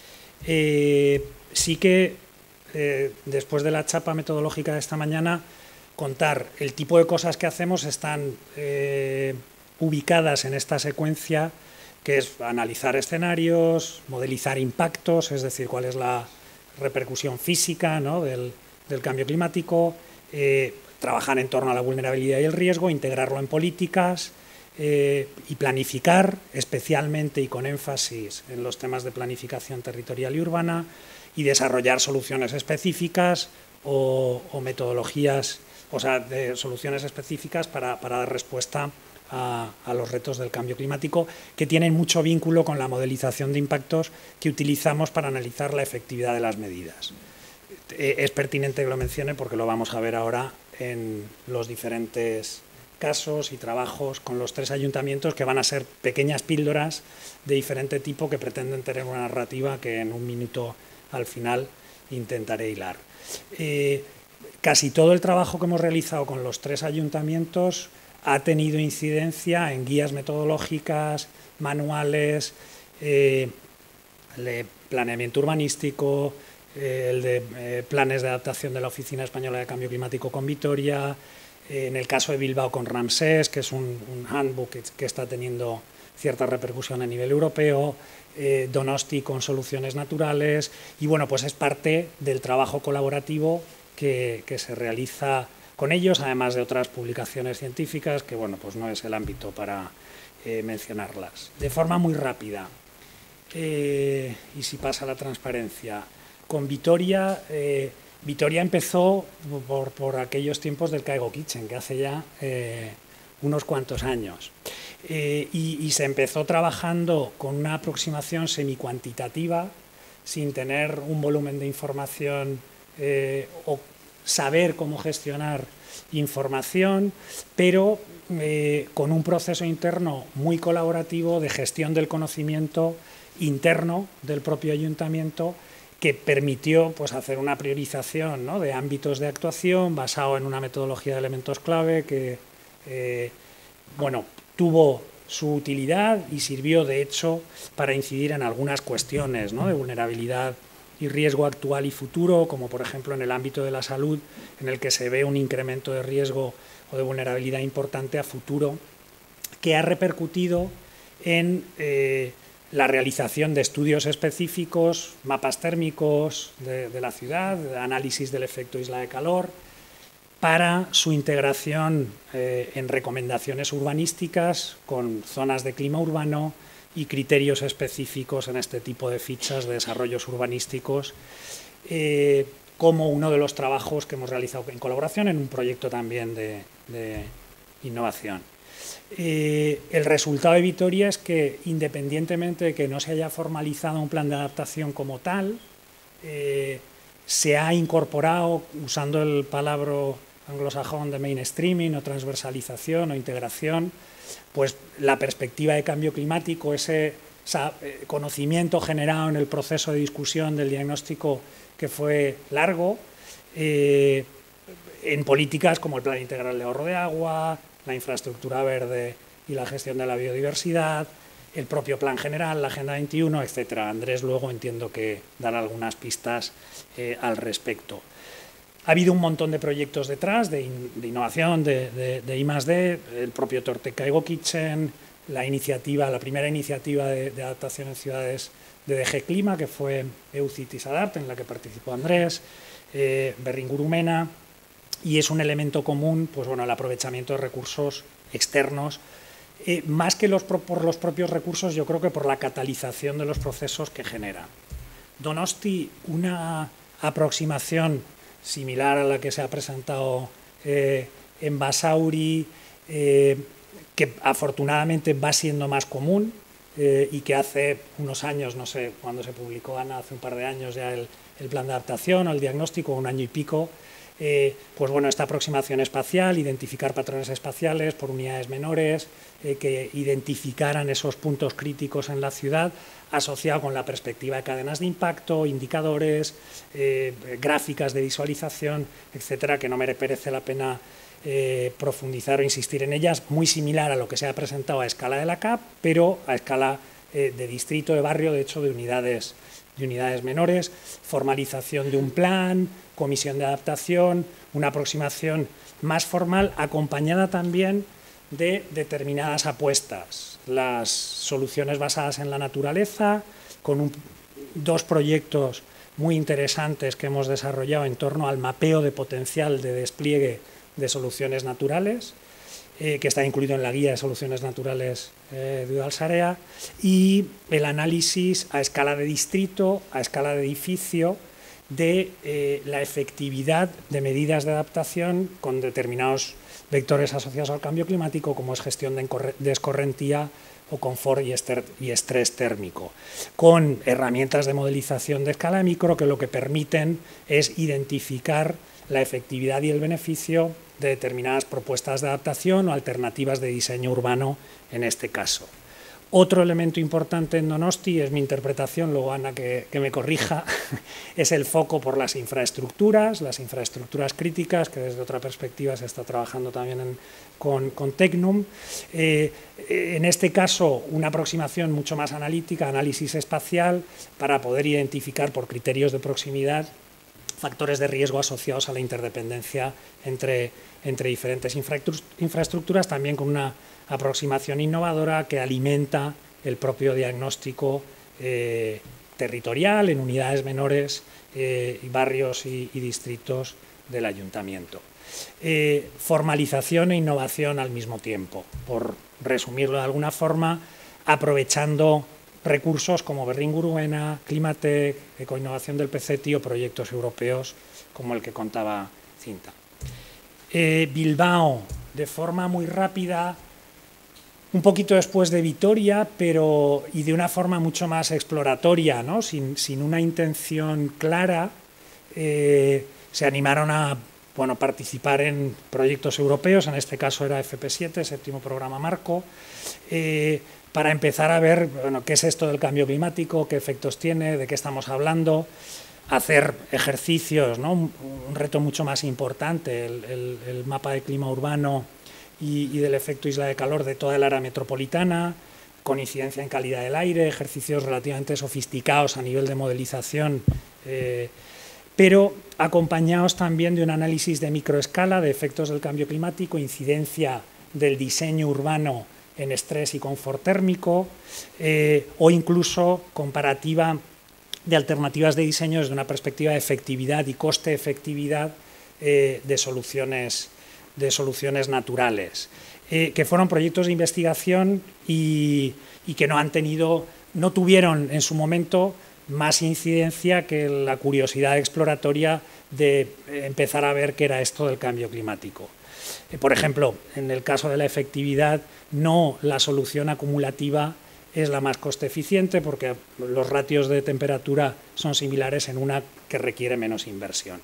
Eh, sí que eh, después de la chapa metodológica de esta mañana, contar el tipo de cosas que hacemos están eh, ubicadas en esta secuencia, que es analizar escenarios, modelizar impactos, es decir, cuál es la repercusión física, ¿no?, del, del cambio climático, eh, trabajar en torno a la vulnerabilidad y el riesgo, integrarlo en políticas eh, y planificar, especialmente y con énfasis en los temas de planificación territorial y urbana, y desarrollar soluciones específicas o, o metodologías, o sea, de soluciones específicas para, para dar respuesta A, a los retos del cambio climático, que tienen mucho vínculo con la modelización de impactos que utilizamos para analizar la efectividad de las medidas. Es pertinente que lo mencione porque lo vamos a ver ahora en los diferentes casos y trabajos con los tres ayuntamientos, que van a ser pequeñas píldoras de diferente tipo que pretenden tener una narrativa que en un minuto al final intentaré hilar. Eh, casi todo el trabajo que hemos realizado con los tres ayuntamientos ha tenido incidencia en guías metodológicas, manuales, eh, el de planeamiento urbanístico, eh, el de eh, planes de adaptación de la Oficina Española de Cambio Climático con Vitoria, eh, en el caso de Bilbao con Ramsés, que es un, un handbook que, que está teniendo cierta repercusión a nivel europeo, eh, Donosti con soluciones naturales, y bueno, pues es parte del trabajo colaborativo que, que se realiza con ellos, además de otras publicaciones científicas, que bueno, pues no es el ámbito para eh, mencionarlas. De forma muy rápida, eh, y si pasa la transparencia, con Vitoria, eh, Vitoria empezó por, por aquellos tiempos del Caigo Kitchen, que hace ya eh, unos cuantos años, eh, y, y se empezó trabajando con una aproximación semicuantitativa, sin tener un volumen de información eh, o saber cómo gestionar información, pero eh, con un proceso interno muy colaborativo de gestión del conocimiento interno del propio ayuntamiento, que permitió pues, hacer una priorización, ¿no?, de ámbitos de actuación basado en una metodología de elementos clave que eh, bueno, tuvo su utilidad y sirvió, de hecho, para incidir en algunas cuestiones, ¿no?, de vulnerabilidad y riesgo actual y futuro, como por ejemplo en el ámbito de la salud, en el que se ve un incremento de riesgo o de vulnerabilidad importante a futuro, que ha repercutido en eh, la realización de estudios específicos, mapas térmicos de, de la ciudad, de análisis del efecto isla de calor, para su integración eh, en recomendaciones urbanísticas con zonas de clima urbano y criterios específicos en este tipo de fichas de desarrollos urbanísticos, eh, como uno de los trabajos que hemos realizado en colaboración en un proyecto también de, de innovación. Eh, el resultado de Vitoria es que, independientemente de que no se haya formalizado un plan de adaptación como tal, eh, se ha incorporado, usando el palabra anglosajón de mainstreaming o transversalización o integración, pues la perspectiva de cambio climático, ese, ese conocimiento generado en el proceso de discusión del diagnóstico que fue largo, eh, en políticas como el Plan Integral de Ahorro de Agua, la infraestructura verde y la gestión de la biodiversidad, el propio Plan General, la Agenda veintiuno, etcétera. Andrés luego entiendo que dará algunas pistas eh, al respecto. Ha habido un montón de proyectos detrás, de, in, de innovación, de, de, de I más D, el propio Torteca Egokitzen, la iniciativa, la primera iniciativa de, de adaptación en ciudades de D G Clima, que fue E U Cities Adapt, en la que participó Andrés, eh, Berringurumena, y es un elemento común, pues bueno, el aprovechamiento de recursos externos, eh, más que los, por los propios recursos, yo creo que por la catalización de los procesos que genera. Donosti, una aproximación similar a la que se ha presentado eh, en Basauri, eh, que afortunadamente va siendo más común eh, y que hace unos años, no sé cuándo se publicó, Ana, hace un par de años ya el, el plan de adaptación o el diagnóstico, un año y pico, Eh, pues bueno, esta aproximación espacial, identificar patrones espaciales por unidades menores, eh, que identificaran esos puntos críticos en la ciudad, asociado con la perspectiva de cadenas de impacto, indicadores, eh, gráficas de visualización, etcétera, que no merece la pena eh, profundizar o insistir en ellas, muy similar a lo que se ha presentado a escala de la C A P, pero a escala eh, de distrito, de barrio, de hecho de unidades, de unidades menores, formalización de un plan, comisión de adaptación, una aproximación más formal, acompañada también de determinadas apuestas. Las soluciones basadas en la naturaleza, con un, dos proyectos muy interesantes que hemos desarrollado en torno al mapeo de potencial de despliegue de soluciones naturales, eh, que está incluido en la guía de soluciones naturales eh, de Udalsarea, y el análisis a escala de distrito, a escala de edificio, de eh, la efectividad de medidas de adaptación con determinados vectores asociados al cambio climático, como es gestión de, de escorrentía o confort y, ester, y estrés térmico, con herramientas de modelización de escala micro que lo que permiten es identificar la efectividad y el beneficio de determinadas propuestas de adaptación o alternativas de diseño urbano en este caso. Otro elemento importante en Donosti, es mi interpretación, luego Ana que, que me corrija, es el foco por las infraestructuras, las infraestructuras críticas, que desde otra perspectiva se está trabajando también en, con, con Tecnum. Eh, en este caso, una aproximación mucho más analítica, análisis espacial, para poder identificar por criterios de proximidad factores de riesgo asociados a la interdependencia entre, entre diferentes infraestructuras, también con una aproximación innovadora que alimenta el propio diagnóstico eh, territorial en unidades menores, eh, barrios y, y distritos del ayuntamiento. Eh, formalización e innovación al mismo tiempo, por resumirlo de alguna forma, aprovechando recursos como Berringurumena, Climatec, Ecoinnovación del P C T I o proyectos europeos como el que contaba Cinta. Eh, Bilbao, de forma muy rápida, un poquito después de Vitoria, pero y de una forma mucho más exploratoria, ¿no? sin, sin una intención clara, eh, se animaron a bueno, participar en proyectos europeos, en este caso era F P siete, séptimo programa marco, eh, para empezar a ver bueno, qué es esto del cambio climático, qué efectos tiene, de qué estamos hablando, hacer ejercicios, ¿no? un, un reto mucho más importante, el, el, el mapa de clima urbano y, y del efecto isla de calor de toda el área metropolitana, con incidencia en calidad del aire, ejercicios relativamente sofisticados a nivel de modelización, eh, pero acompañados también de un análisis de microescala de efectos del cambio climático, incidencia del diseño urbano en estrés y confort térmico, eh, o incluso comparativa de alternativas de diseño desde una perspectiva de efectividad y coste-efectividad eh, de, soluciones, de soluciones naturales, eh, que fueron proyectos de investigación y, y que no han tenido, no tuvieron en su momento más incidencia que la curiosidad exploratoria de empezar a ver qué era esto del cambio climático. Por ejemplo, en el caso de la efectividad, no la solución acumulativa es la más coste eficiente porque los ratios de temperatura son similares en una que requiere menos inversión.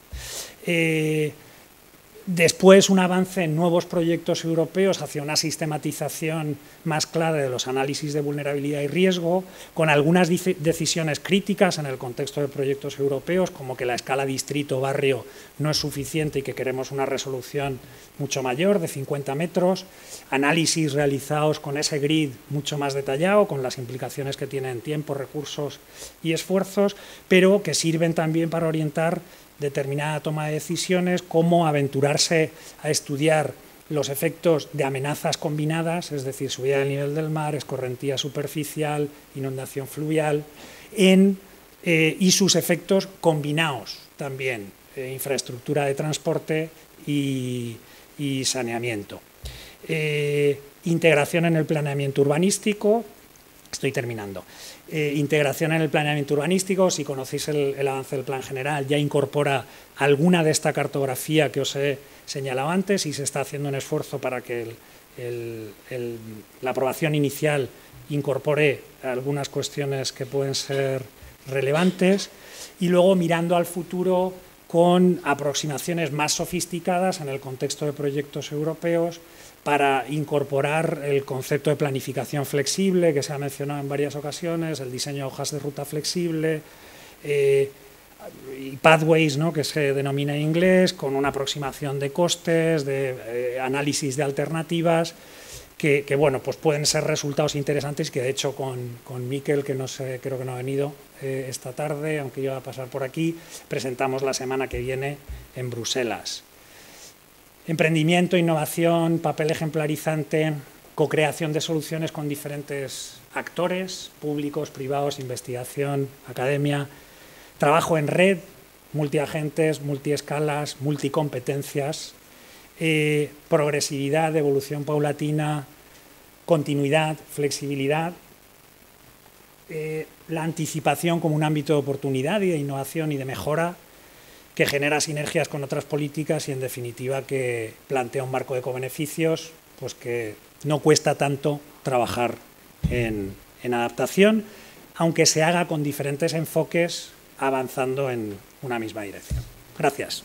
Eh, Después, un avance en nuevos proyectos europeos hacia una sistematización más clara de los análisis de vulnerabilidad y riesgo, con algunas decisiones críticas en el contexto de proyectos europeos, como que la escala distrito-barrio no es suficiente y que queremos una resolución mucho mayor, de cincuenta metros, análisis realizados con ese grid mucho más detallado, con las implicaciones que tienen en tiempo, recursos y esfuerzos, pero que sirven también para orientar determinada toma de decisiones, cómo aventurarse a estudiar los efectos de amenazas combinadas, es decir, subida del nivel del mar, escorrentía superficial, inundación fluvial, en, eh, y sus efectos combinados también, eh, infraestructura de transporte y, y saneamiento. Eh, integración en el planeamiento urbanístico, estoy terminando. Eh, integración en el planeamiento urbanístico, si conocéis el, el avance del plan general, ya incorpora alguna de esta cartografía que os he señalado antes y se está haciendo un esfuerzo para que el, el, el, la aprobación inicial incorpore algunas cuestiones que pueden ser relevantes y luego mirando al futuro con aproximaciones más sofisticadas en el contexto de proyectos europeos para incorporar el concepto de planificación flexible que se ha mencionado en varias ocasiones, el diseño de hojas de ruta flexible eh, y pathways, ¿no?, que se denomina en inglés, con una aproximación de costes, de eh, análisis de alternativas, que, que bueno, pues pueden ser resultados interesantes que de hecho con, con Miquel, que no sé, creo que no ha venido eh, esta tarde, aunque iba a pasar por aquí, presentamos la semana que viene en Bruselas. Emprendimiento, innovación, papel ejemplarizante, co-creación de soluciones con diferentes actores, públicos, privados, investigación, academia, trabajo en red, multiagentes, multiescalas, multicompetencias, eh, progresividad, evolución paulatina, continuidad, flexibilidad, eh, la anticipación como un ámbito de oportunidad y de innovación y de mejora, que genera sinergias con otras políticas y, en definitiva, que plantea un marco de cobeneficios pues que no cuesta tanto trabajar en, en adaptación, aunque se haga con diferentes enfoques avanzando en una misma dirección. Gracias.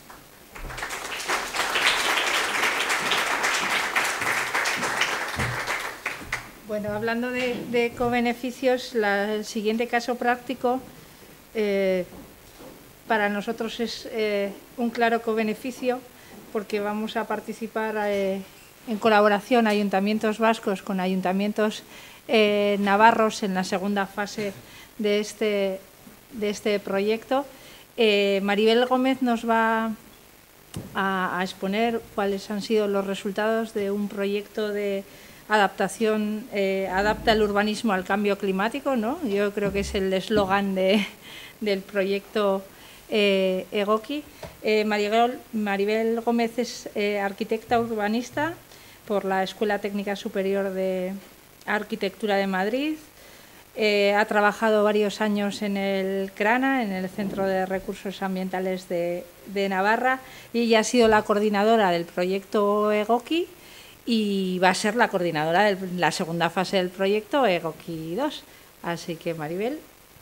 Bueno, hablando de, de cobeneficios, la, el siguiente caso práctico eh, para nosotros es eh, un claro cobeneficio porque vamos a participar eh, en colaboración ayuntamientos vascos con ayuntamientos eh, navarros en la segunda fase de este, de este proyecto. Eh, Maribel Gómez nos va a, a exponer cuáles han sido los resultados de un proyecto de adaptación, eh, adapta el urbanismo al cambio climático, ¿no? Yo creo que es el eslogan de, del proyecto Eh, Egoki. Eh, Maribel, Maribel Gómez es eh, arquitecta urbanista por la Escuela Técnica Superior de Arquitectura de Madrid. Eh, ha trabajado varios años en el CRANA, en el Centro de Recursos Ambientales de, de Navarra, y ella ha sido la coordinadora del proyecto Egoki y va a ser la coordinadora de la segunda fase del proyecto Egoki dos. Así que, Maribel.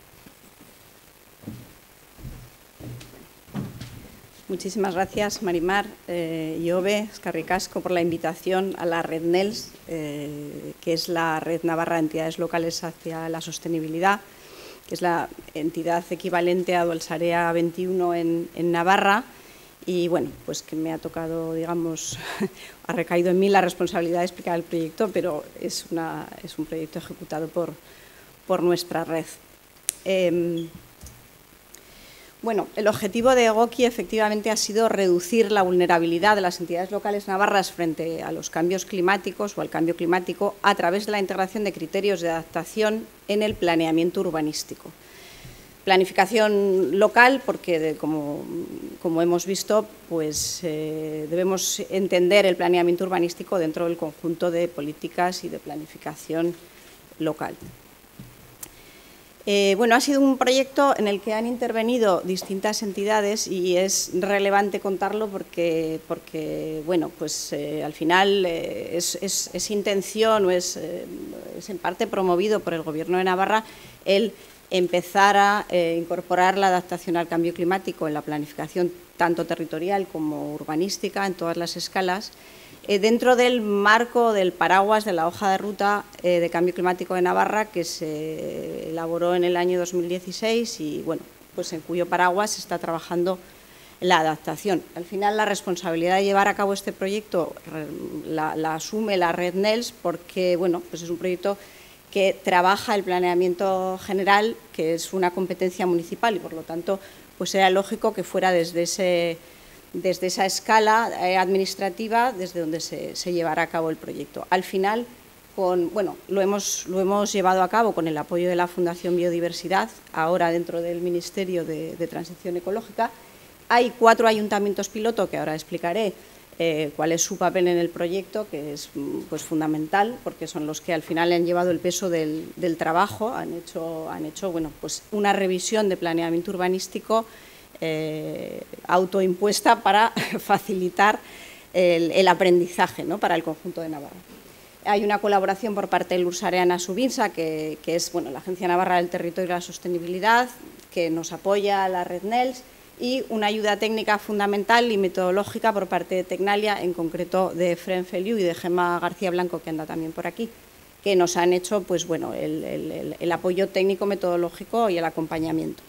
Muchísimas gracias, Marimar eh, y Ove, Escarricasco, por la invitación a la Red NELS, eh, que es la Red Navarra de Entidades Locales hacia la Sostenibilidad, que es la entidad equivalente a Dualsarea veintiuno en, en Navarra y bueno, pues que me ha tocado, digamos, ha recaído en mí la responsabilidad de explicar el proyecto, pero es, una, es un proyecto ejecutado por, por nuestra red. Eh, bueno, el objetivo de EGOKI efectivamente ha sido reducir la vulnerabilidad de las entidades locales navarras frente a los cambios climáticos o al cambio climático a través de la integración de criterios de adaptación en el planeamiento urbanístico. Planificación local, porque de, como, como hemos visto, pues eh, debemos entender el planeamiento urbanístico dentro del conjunto de políticas y de planificación local. Eh, bueno, ha sido un proyecto en el que han intervenido distintas entidades y es relevante contarlo porque, porque bueno, pues eh, al final eh, es, es, es intención o es, eh, es en parte promovido por el Gobierno de Navarra el empezar a eh, incorporar la adaptación al cambio climático en la planificación tanto territorial como urbanística en todas las escalas, eh, dentro del marco del paraguas de la hoja de ruta eh, de cambio climático de Navarra que se elaboró en el año dos mil dieciséis y bueno, pues en cuyo paraguas se está trabajando la adaptación. Al final la responsabilidad de llevar a cabo este proyecto la, la asume la red NELS porque bueno, pues es un proyecto que trabaja el planeamiento general, que es una competencia municipal y, por lo tanto, pues era lógico que fuera desde, ese, desde esa escala eh, administrativa desde donde se, se llevara a cabo el proyecto. Al final, con, bueno, lo, hemos, lo hemos llevado a cabo con el apoyo de la Fundación Biodiversidad, ahora dentro del Ministerio de, de Transición Ecológica. Hay cuatro ayuntamientos piloto, que ahora explicaré, Eh, cuál es su papel en el proyecto, que es pues, fundamental, porque son los que al final han llevado el peso del, del trabajo, han hecho, han hecho bueno, pues una revisión de planeamiento urbanístico eh, autoimpuesta para facilitar el, el aprendizaje, ¿no?, para el conjunto de Navarra. Hay una colaboración por parte del Ursareana Subinsa, que, que es bueno, la Agencia Navarra del Territorio y la Sostenibilidad, que nos apoya a la red NELS, y una ayuda técnica fundamental y metodológica por parte de Tecnalia, en concreto de Fren Feliu y de Gemma García Blanco, que anda también por aquí, que nos han hecho pues, bueno, el, el, el apoyo técnico, metodológico y el acompañamiento.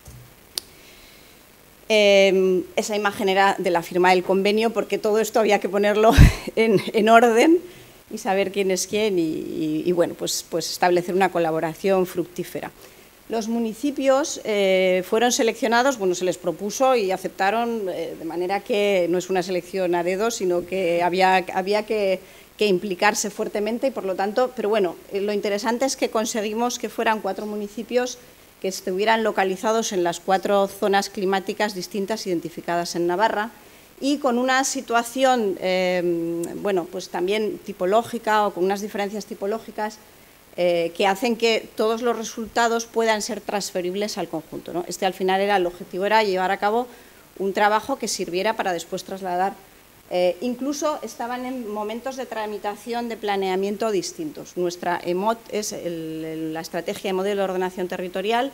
Eh, esa imagen era de la firma del convenio, porque todo esto había que ponerlo en, en orden y saber quién es quién y, y, y bueno, pues, pues establecer una colaboración fructífera. Los municipios eh, fueron seleccionados, bueno, se les propuso y aceptaron, eh, de manera que no es una selección a dedo, sino que había, había que, que implicarse fuertemente y por lo tanto, pero bueno, eh, lo interesante es que conseguimos que fueran cuatro municipios que estuvieran localizados en las cuatro zonas climáticas distintas identificadas en Navarra y con una situación, eh, bueno, pues también tipológica o con unas diferencias tipológicas Eh, que hacen que todos los resultados puedan ser transferibles al conjunto, ¿no? Este al final era el objetivo, era llevar a cabo un trabajo que sirviera para después trasladar. Eh, incluso estaban en momentos de tramitación de planeamiento distintos. Nuestra E M O T es el, el, la estrategia de modelo de ordenación territorial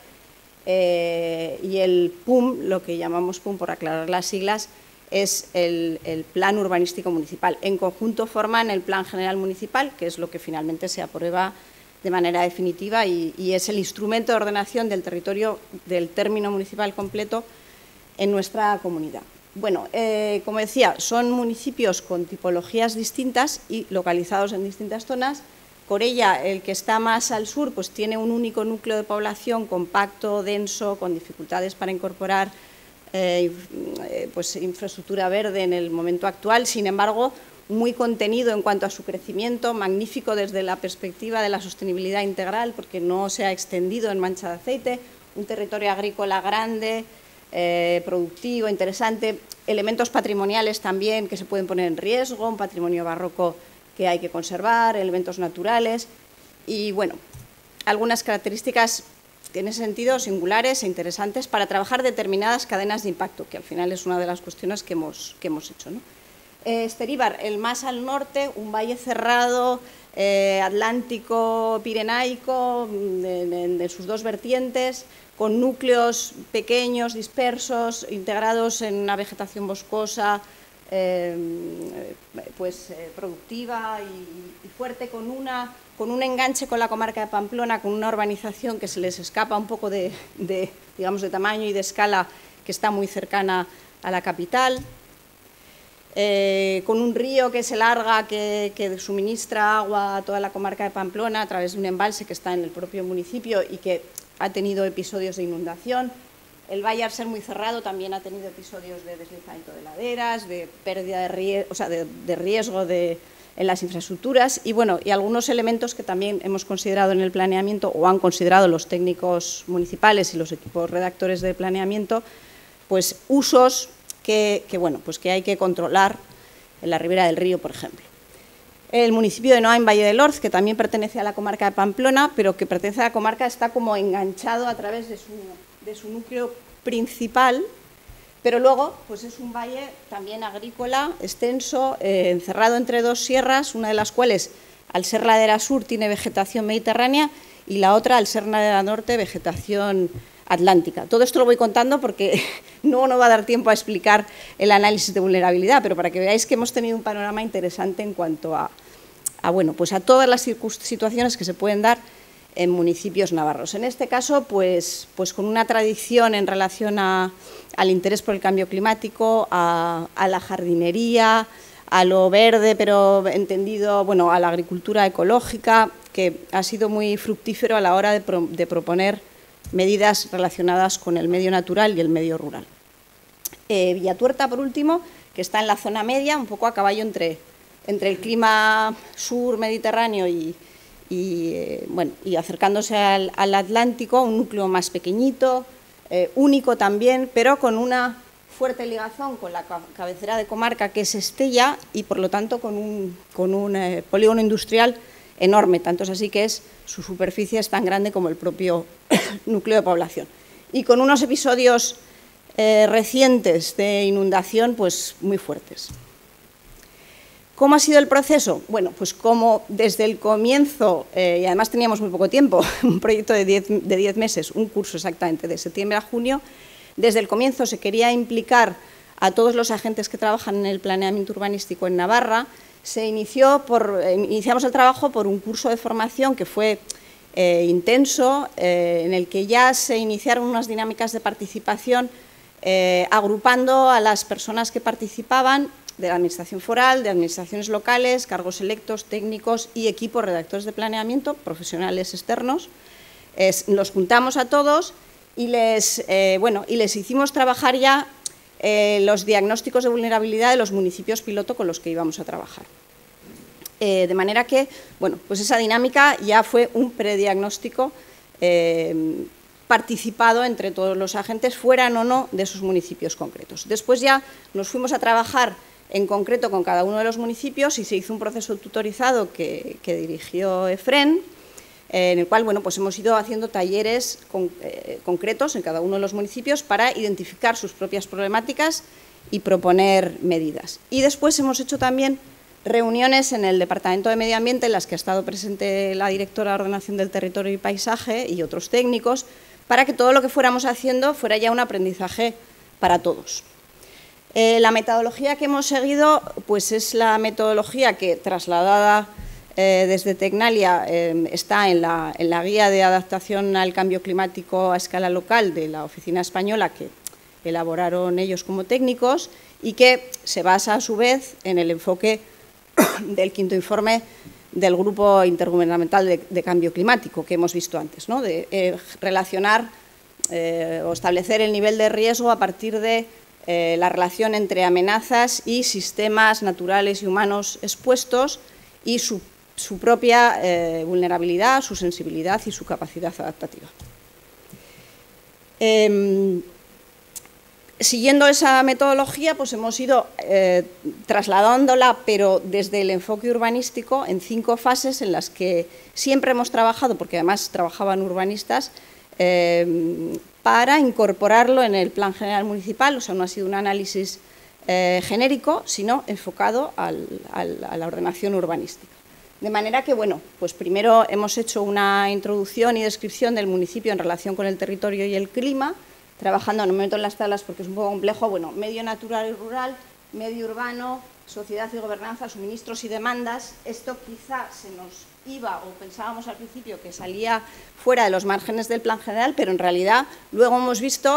eh, y el P U M, lo que llamamos P U M por aclarar las siglas, es el, el Plan Urbanístico Municipal. En conjunto forman el Plan General Municipal, que es lo que finalmente se aprueba de manera definitiva y, y es el instrumento de ordenación del territorio del término municipal completo en nuestra comunidad. Bueno, eh, como decía, son municipios con tipologías distintas y localizados en distintas zonas. Corella, el que está más al sur, pues tiene un único núcleo de población compacto, denso, con dificultades para incorporar eh, pues, infraestructura verde en el momento actual. Sin embargo, muy contenido en cuanto a su crecimiento, magnífico desde la perspectiva de la sostenibilidad integral, porque no se ha extendido en mancha de aceite, un territorio agrícola grande, eh, productivo, interesante, elementos patrimoniales también que se pueden poner en riesgo, un patrimonio barroco que hay que conservar, elementos naturales y, bueno, algunas características en ese sentido singulares e interesantes para trabajar determinadas cadenas de impacto, que al final es una de las cuestiones que hemos, que hemos hecho, ¿no? Esteríbar, el más al norte, un valle cerrado, eh, atlántico, pirenaico, de, de, de sus dos vertientes, con núcleos pequeños, dispersos, integrados en una vegetación boscosa, eh, pues, eh, productiva y, y fuerte, con, una, con un enganche con la comarca de Pamplona, con una urbanización que se les escapa un poco de, de, digamos, de tamaño y de escala, que está muy cercana a la capital. eh, con un río que se larga, que, que suministra agua a toda la comarca de Pamplona a través de un embalse que está en el propio municipio y que ha tenido episodios de inundación. El valle, al ser muy cerrado, también ha tenido episodios de deslizamiento de laderas, de pérdida de riesgo, o sea, de, de riesgo de, en las infraestructuras y, bueno, y algunos elementos que también hemos considerado en el planeamiento o han considerado los técnicos municipales y los equipos redactores de planeamiento, pues usos que, que, bueno, pues que hay que controlar en la ribera del río, por ejemplo. El municipio de Noain, Valle del Orz, que también pertenece a la comarca de Pamplona, pero que pertenece a la comarca, está como enganchado a través de su, de su núcleo principal, pero luego pues es un valle también agrícola, extenso, eh, encerrado entre dos sierras, una de las cuales, al ser ladera sur, tiene vegetación mediterránea y la otra, al ser ladera norte, vegetación atlántica. Todo esto lo voy contando porque no nos va a dar tiempo a explicar el análisis de vulnerabilidad, pero para que veáis que hemos tenido un panorama interesante en cuanto a, a, bueno, pues a todas las situaciones que se pueden dar en municipios navarros. En este caso, pues, pues con una tradición en relación a, al interés por el cambio climático, a, a la jardinería, a lo verde, pero entendido, bueno, a la agricultura ecológica, que ha sido muy fructífero a la hora de, pro, de proponer medidas relacionadas con el medio natural y el medio rural. Eh, Villatuerta, por último, que está en la zona media, un poco a caballo entre, entre el clima sur mediterráneo y, y, eh, bueno, y acercándose al, al Atlántico, un núcleo más pequeñito, eh, único también, pero con una fuerte ligazón con la cabecera de comarca, que es Estella, y por lo tanto con un, con un eh, polígono industrial enorme, tanto es así que es, su superficie es tan grande como el propio núcleo de población. Y con unos episodios eh, recientes de inundación pues muy fuertes. ¿Cómo ha sido el proceso? Bueno, pues como desde el comienzo, eh, y además teníamos muy poco tiempo, un proyecto de diez, de diez meses, un curso exactamente de septiembre a junio, desde el comienzo se quería implicar a todos los agentes que trabajan en el planeamiento urbanístico en Navarra. Se inició por, iniciamos el trabajo por un curso de formación que fue eh, intenso, eh, en el que ya se iniciaron unas dinámicas de participación eh, agrupando a las personas que participaban de la Administración foral, de administraciones locales, cargos electos, técnicos y equipos redactores de planeamiento, profesionales externos. Es, los juntamos a todos y les, eh, bueno, y les hicimos trabajar ya Eh, los diagnósticos de vulnerabilidad de los municipios piloto con los que íbamos a trabajar. Eh, de manera que, bueno, pues esa dinámica ya fue un prediagnóstico eh, participado entre todos los agentes, fueran o no de esos municipios concretos. Después ya nos fuimos a trabajar en concreto con cada uno de los municipios y se hizo un proceso tutorizado que, que dirigió Efren, en el cual, bueno, pues hemos ido haciendo talleres con, eh, concretos en cada uno de los municipios para identificar sus propias problemáticas y proponer medidas. Y después hemos hecho también reuniones en el Departamento de Medio Ambiente en las que ha estado presente la directora de Ordenación del Territorio y Paisaje y otros técnicos para que todo lo que fuéramos haciendo fuera ya un aprendizaje para todos. Eh, la metodología que hemos seguido pues es la metodología que, trasladada Eh, desde Tecnalia, eh, está en la, en la guía de adaptación al cambio climático a escala local de la Oficina Española que elaboraron ellos como técnicos y que se basa a su vez en el enfoque del quinto informe del Grupo Intergubernamental de, de Cambio Climático que hemos visto antes, ¿no? De eh, relacionar eh, o establecer el nivel de riesgo a partir de eh, la relación entre amenazas y sistemas naturales y humanos expuestos y su su propia eh, vulnerabilidad, su sensibilidad y su capacidad adaptativa. Eh, siguiendo esa metodología, pues hemos ido eh, trasladándola, pero desde el enfoque urbanístico, en cinco fases en las que siempre hemos trabajado, porque además trabajaban urbanistas, eh, para incorporarlo en el Plan General Municipal. O sea, no ha sido un análisis eh, genérico, sino enfocado al, al, a la ordenación urbanística. De manera que, bueno, pues primero hemos hecho una introducción y descripción del municipio en relación con el territorio y el clima, trabajando, no me meto en las tablas porque es un poco complejo, bueno, medio natural y rural, medio urbano, sociedad y gobernanza, suministros y demandas. Esto quizá se nos iba, o pensábamos al principio que salía fuera de los márgenes del Plan General, pero en realidad luego hemos visto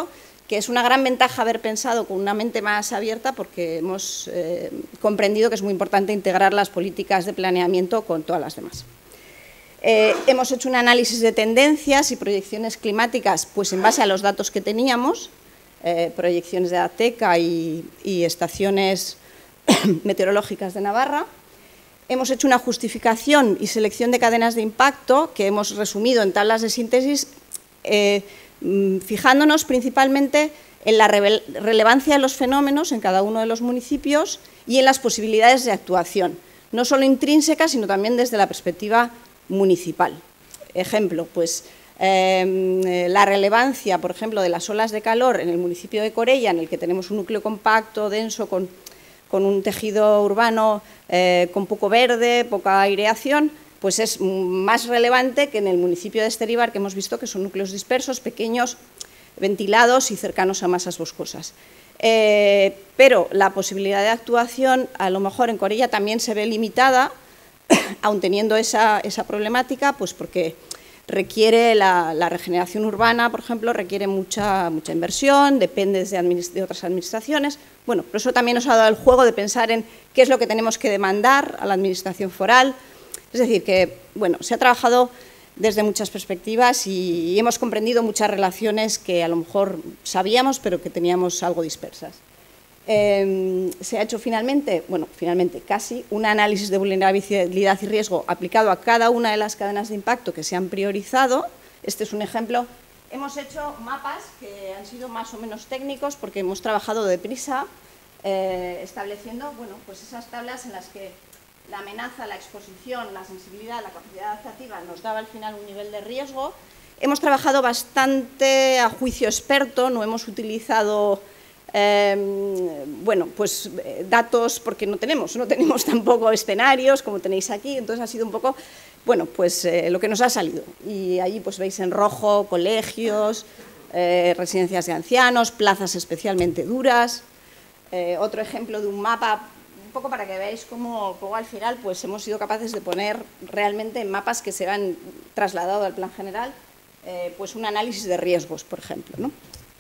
que es una gran ventaja haber pensado con una mente más abierta porque hemos eh, comprendido que es muy importante integrar las políticas de planeamiento con todas las demás. Eh, hemos hecho un análisis de tendencias y proyecciones climáticas pues en base a los datos que teníamos, eh, proyecciones de ATECA y, y estaciones meteorológicas de Navarra. Hemos hecho una justificación y selección de cadenas de impacto que hemos resumido en tablas de síntesis, eh, fijándonos principalmente en la rele- relevancia de los fenómenos en cada uno de los municipios y en las posibilidades de actuación, no solo intrínsecas, sino también desde la perspectiva municipal. Ejemplo, pues eh, la relevancia, por ejemplo, de las olas de calor en el municipio de Corella, en el que tenemos un núcleo compacto, denso, con, con un tejido urbano eh, con poco verde, poca aireación, pues es más relevante que en el municipio de Esteribar, que hemos visto que son núcleos dispersos, pequeños, ventilados y cercanos a masas boscosas. Eh, pero la posibilidad de actuación, a lo mejor en Corella también se ve limitada, aun teniendo esa, esa problemática, pues porque requiere la, la regeneración urbana, por ejemplo, requiere mucha, mucha inversión, depende de, administ de otras administraciones. Bueno, pero eso también nos ha dado el juego de pensar en qué es lo que tenemos que demandar a la administración foral. Es decir, que bueno, se ha trabajado desde muchas perspectivas y, y hemos comprendido muchas relaciones que a lo mejor sabíamos, pero que teníamos algo dispersas. Eh, se ha hecho finalmente, bueno, finalmente casi, un análisis de vulnerabilidad y riesgo aplicado a cada una de las cadenas de impacto que se han priorizado. Este es un ejemplo. Hemos hecho mapas que han sido más o menos técnicos porque hemos trabajado deprisa, eh, estableciendo, bueno, pues esas tablas en las que la amenaza, la exposición, la sensibilidad, la capacidad adaptativa nos daba al final un nivel de riesgo. Hemos trabajado bastante a juicio experto, no hemos utilizado Eh, bueno, pues datos porque no tenemos, no tenemos tampoco escenarios como tenéis aquí, entonces ha sido un poco, bueno, pues eh, lo que nos ha salido. Y allí pues veis en rojo colegios, eh, residencias de ancianos, plazas especialmente duras. Eh, otro ejemplo de un mapa, un poco para que veáis cómo, cómo al final pues hemos sido capaces de poner realmente en mapas que se han trasladado al plan general, eh, pues un análisis de riesgos, por ejemplo, ¿no?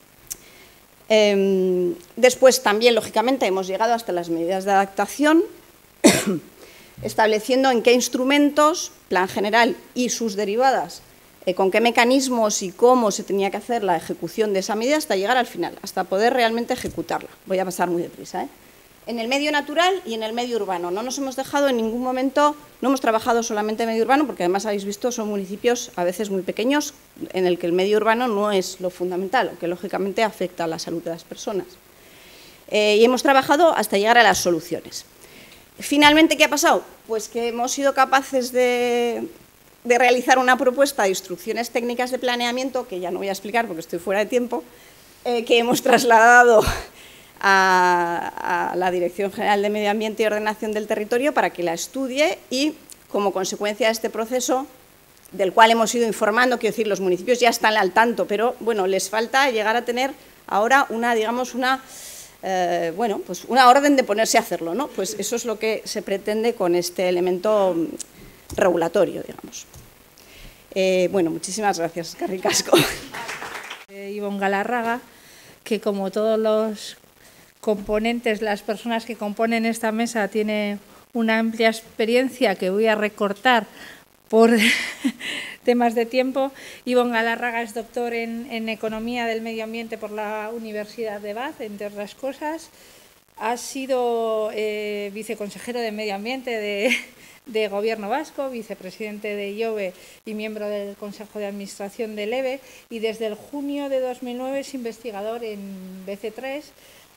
Eh, después también, lógicamente, hemos llegado hasta las medidas de adaptación, estableciendo en qué instrumentos, plan general y sus derivadas, eh, con qué mecanismos y cómo se tenía que hacer la ejecución de esa medida hasta llegar al final, hasta poder realmente ejecutarla. Voy a pasar muy deprisa, ¿eh? En el medio natural y en el medio urbano. No nos hemos dejado en ningún momento, no hemos trabajado solamente en medio urbano, porque además habéis visto son municipios a veces muy pequeños, en el que el medio urbano no es lo fundamental, o que lógicamente afecta a la salud de las personas. Eh, y hemos trabajado hasta llegar a las soluciones. Finalmente, ¿qué ha pasado? Pues que hemos sido capaces de, de realizar una propuesta de instrucciones técnicas de planeamiento, que ya no voy a explicar porque estoy fuera de tiempo, eh, que hemos trasladado A, a la Dirección General de Medio Ambiente y Ordenación del Territorio para que la estudie y, como consecuencia de este proceso, del cual hemos ido informando, quiero decir, los municipios ya están al tanto, pero bueno, les falta llegar a tener ahora una, digamos, una, eh, bueno, pues una orden de ponerse a hacerlo, ¿no? Pues eso es lo que se pretende con este elemento regulatorio, digamos. Eh, bueno, muchísimas gracias, eskerrik asko. Eh, Ibon Galarraga, que como todos los componentes, las personas que componen esta mesa, tiene una amplia experiencia que voy a recortar por temas de tiempo. Ibon Galarraga es doctor en, en Economía del Medio Ambiente por la Universidad de Bath, entre otras cosas. Ha sido eh, viceconsejero de Medio Ambiente de, de Gobierno Vasco, vicepresidente de I O B E y miembro del Consejo de Administración del E B E, y desde el junio de dos mil nueve es investigador en B C tres.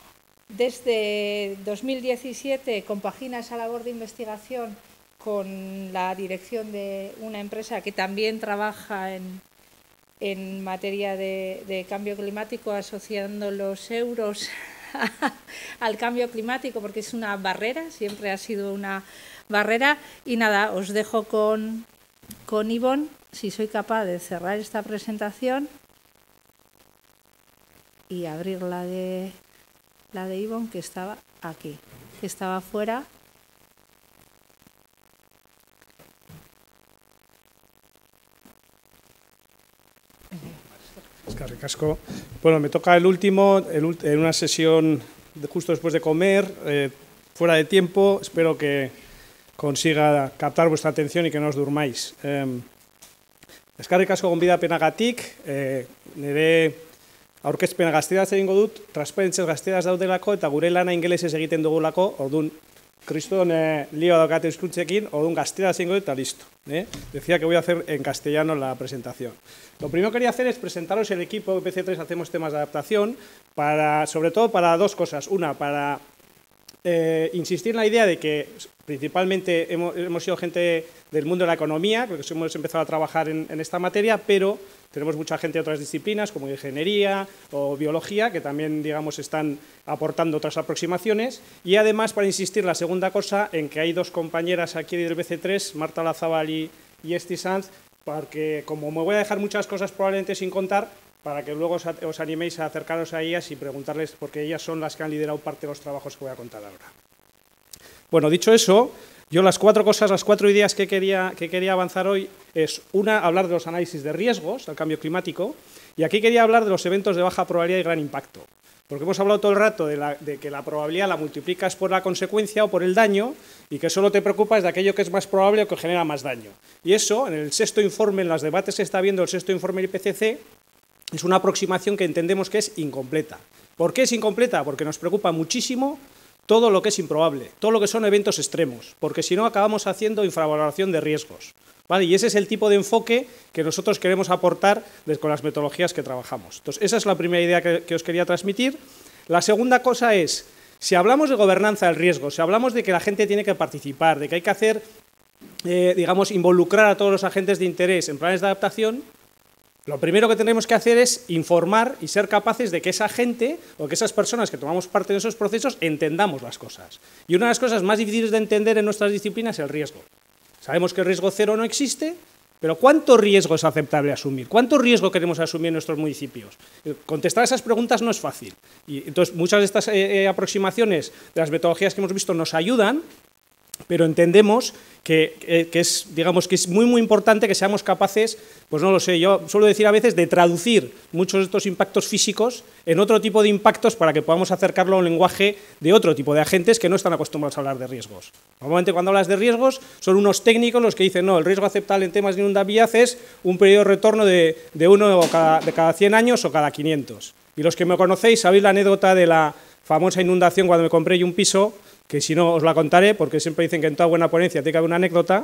Desde dos mil diecisiete compagina esa labor de investigación con la dirección de una empresa que también trabaja en, en materia de, de cambio climático, asociando los euros al cambio climático, porque es una barrera, siempre ha sido una barrera. Y nada, os dejo con, con Ibon, si soy capaz de cerrar esta presentación y abrir la de... la de Ibon, que estaba aquí, que estaba fuera. Es que Ricasco. Bueno, me toca el último, el, en una sesión de, justo después de comer, eh, fuera de tiempo. Espero que consiga captar vuestra atención y que no os durmáis. Eh, Eskerrik asko gonbidapenagatik, eh, nire aurkezpena gazteleraz egingo dut, transparentzez gazteleraz daudelako eta gure lana ingelesez egiten dugulako, orduan, kriston eh, lío daukate hizkuntzekin, orduan gazteleraz egingo dut eta listo. Eh? Decía que voy a hacer en castellano la presentación. Lo primero que quería hacer es presentaros el equipo de P C tres, hacemos temas de adaptación, para, sobre todo para dos cosas. Una, para eh, insistir en la idea de que principalmente hemos, hemos sido gente del mundo de la economía, porque hemos empezado a trabajar en, en esta materia, pero tenemos mucha gente de otras disciplinas, como ingeniería o biología, que también, digamos, están aportando otras aproximaciones. Y además, para insistir, la segunda cosa, en que hay dos compañeras aquí del B C tres, Marta Olazábal y, y Esti Sanz, porque como me voy a dejar muchas cosas probablemente sin contar, para que luego os, os animéis a acercaros a ellas y preguntarles, porque ellas son las que han liderado parte de los trabajos que voy a contar ahora. Bueno, dicho eso, yo las cuatro cosas, las cuatro ideas que quería, que quería avanzar hoy es, una, hablar de los análisis de riesgos al cambio climático, y aquí quería hablar de los eventos de baja probabilidad y gran impacto, porque hemos hablado todo el rato de, la, de que la probabilidad la multiplicas por la consecuencia o por el daño, y que solo te preocupas de aquello que es más probable o que genera más daño. Y eso, en el sexto informe, en los debates que está viendo el sexto informe del I P C C, es una aproximación que entendemos que es incompleta. ¿Por qué es incompleta? Porque nos preocupa muchísimo todo lo que es improbable, todo lo que son eventos extremos, porque si no acabamos haciendo infravaloración de riesgos, ¿vale? Y ese es el tipo de enfoque que nosotros queremos aportar con las metodologías que trabajamos. Entonces, esa es la primera idea que, que os quería transmitir. La segunda cosa es, si hablamos de gobernanza del riesgo, si hablamos de que la gente tiene que participar, de que hay que hacer, eh, digamos, involucrar a todos los agentes de interés en planes de adaptación, lo primero que tenemos que hacer es informar y ser capaces de que esa gente o que esas personas que tomamos parte de esos procesos entendamos las cosas. Y una de las cosas más difíciles de entender en nuestras disciplinas es el riesgo. Sabemos que el riesgo cero no existe, pero ¿cuánto riesgo es aceptable asumir? ¿Cuánto riesgo queremos asumir en nuestros municipios? Contestar esas preguntas no es fácil. Y entonces, muchas de estas eh, aproximaciones de las metodologías que hemos visto nos ayudan, pero entendemos que, que, que, es, digamos, que es muy, muy importante que seamos capaces, pues no lo sé, yo suelo decir a veces, de traducir muchos de estos impactos físicos en otro tipo de impactos para que podamos acercarlo a un lenguaje de otro tipo de agentes que no están acostumbrados a hablar de riesgos. Normalmente cuando hablas de riesgos son unos técnicos los que dicen, no, el riesgo aceptable en temas de inundabilidad es un periodo de retorno de, de uno cada, de cada cien años o cada quinientos. Y los que me conocéis sabéis la anécdota de la famosa inundación cuando me compré yo un piso, que si no os la contaré, porque siempre dicen que en toda buena ponencia tiene que haber una anécdota,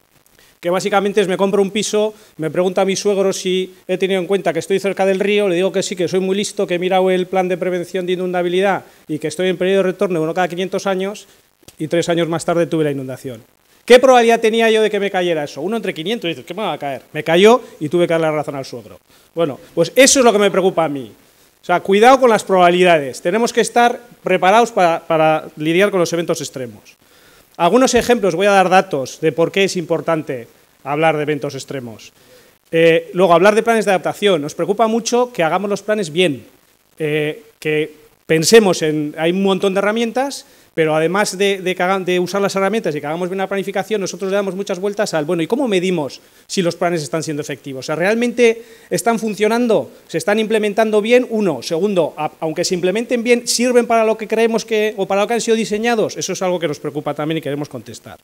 que básicamente es me compro un piso, me pregunta a mi suegro si he tenido en cuenta que estoy cerca del río, le digo que sí, que soy muy listo, que he mirado el plan de prevención de inundabilidad y que estoy en periodo de retorno uno cada quinientos años, y tres años más tarde tuve la inundación. ¿Qué probabilidad tenía yo de que me cayera eso? Uno entre quinientos, y dices, ¿qué me va a caer? Me cayó y tuve que darle la razón al suegro. Bueno, pues eso es lo que me preocupa a mí. O sea, cuidado con las probabilidades. Tenemos que estar preparados para, para lidiar con los eventos extremos. Algunos ejemplos, voy a dar datos de por qué es importante hablar de eventos extremos. Eh, luego, hablar de planes de adaptación. Nos preocupa mucho que hagamos los planes bien, eh, que pensemos en... Hay un montón de herramientas, pero además de, de, que hagan, de usar las herramientas y que hagamos bien la planificación, nosotros le damos muchas vueltas al, bueno, ¿y cómo medimos si los planes están siendo efectivos? O sea, ¿realmente están funcionando? ¿Se están implementando bien? Uno. Segundo, a, aunque se implementen bien, ¿sirven para lo que creemos que, o para lo que han sido diseñados? Eso es algo que nos preocupa también y queremos contestar.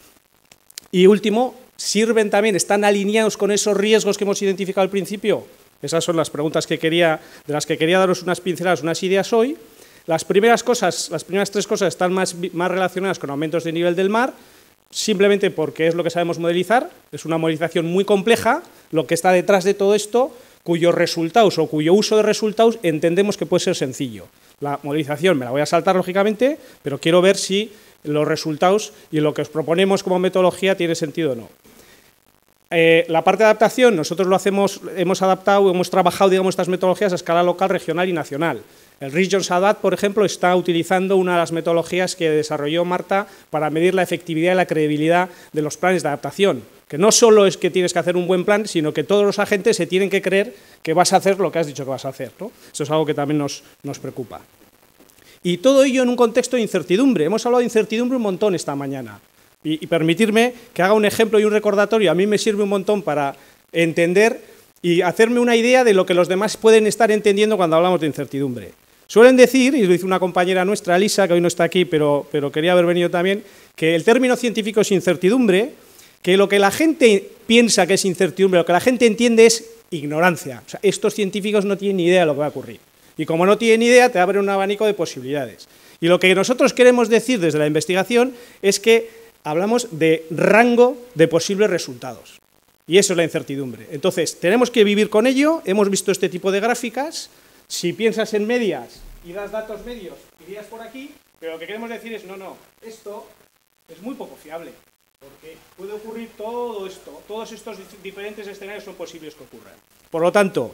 Y último, ¿sirven también, están alineados con esos riesgos que hemos identificado al principio? Esas son las preguntas que quería, de las que quería daros unas pinceladas, unas ideas hoy. Las primeras cosas, las primeras tres cosas están más, más relacionadas con aumentos de nivel del mar, simplemente porque es lo que sabemos modelizar, es una modelización muy compleja, lo que está detrás de todo esto, cuyos resultados o cuyo uso de resultados entendemos que puede ser sencillo. La modelización me la voy a saltar, lógicamente, pero quiero ver si los resultados y lo que os proponemos como metodología tiene sentido o no. Eh, la parte de adaptación, nosotros lo hacemos, hemos adaptado, hemos trabajado, digamos, estas metodologías a escala local, regional y nacional. El Regions Adapt, por ejemplo, está utilizando una de las metodologías que desarrolló Marta para medir la efectividad y la credibilidad de los planes de adaptación, que no solo es que tienes que hacer un buen plan, sino que todos los agentes se tienen que creer que vas a hacer lo que has dicho que vas a hacer, ¿no? Eso es algo que también nos, nos preocupa. Y todo ello en un contexto de incertidumbre. Hemos hablado de incertidumbre un montón esta mañana. Y, y permitirme que haga un ejemplo y un recordatorio. A mí me sirve un montón para entender y hacerme una idea de lo que los demás pueden estar entendiendo cuando hablamos de incertidumbre. Suelen decir, y lo dice una compañera nuestra, Lisa, que hoy no está aquí, pero, pero quería haber venido también, que el término científico es incertidumbre, que lo que la gente piensa que es incertidumbre, lo que la gente entiende es ignorancia. O sea, estos científicos no tienen ni idea de lo que va a ocurrir. Y como no tienen ni idea, te abren un abanico de posibilidades. Y lo que nosotros queremos decir desde la investigación es que hablamos de rango de posibles resultados. Y eso es la incertidumbre. Entonces, tenemos que vivir con ello. Hemos visto este tipo de gráficas. Si piensas en medias y das datos medios, irías por aquí, pero lo que queremos decir es, no, no, esto es muy poco fiable, porque puede ocurrir todo esto, todos estos diferentes escenarios son posibles que ocurran. Por lo tanto,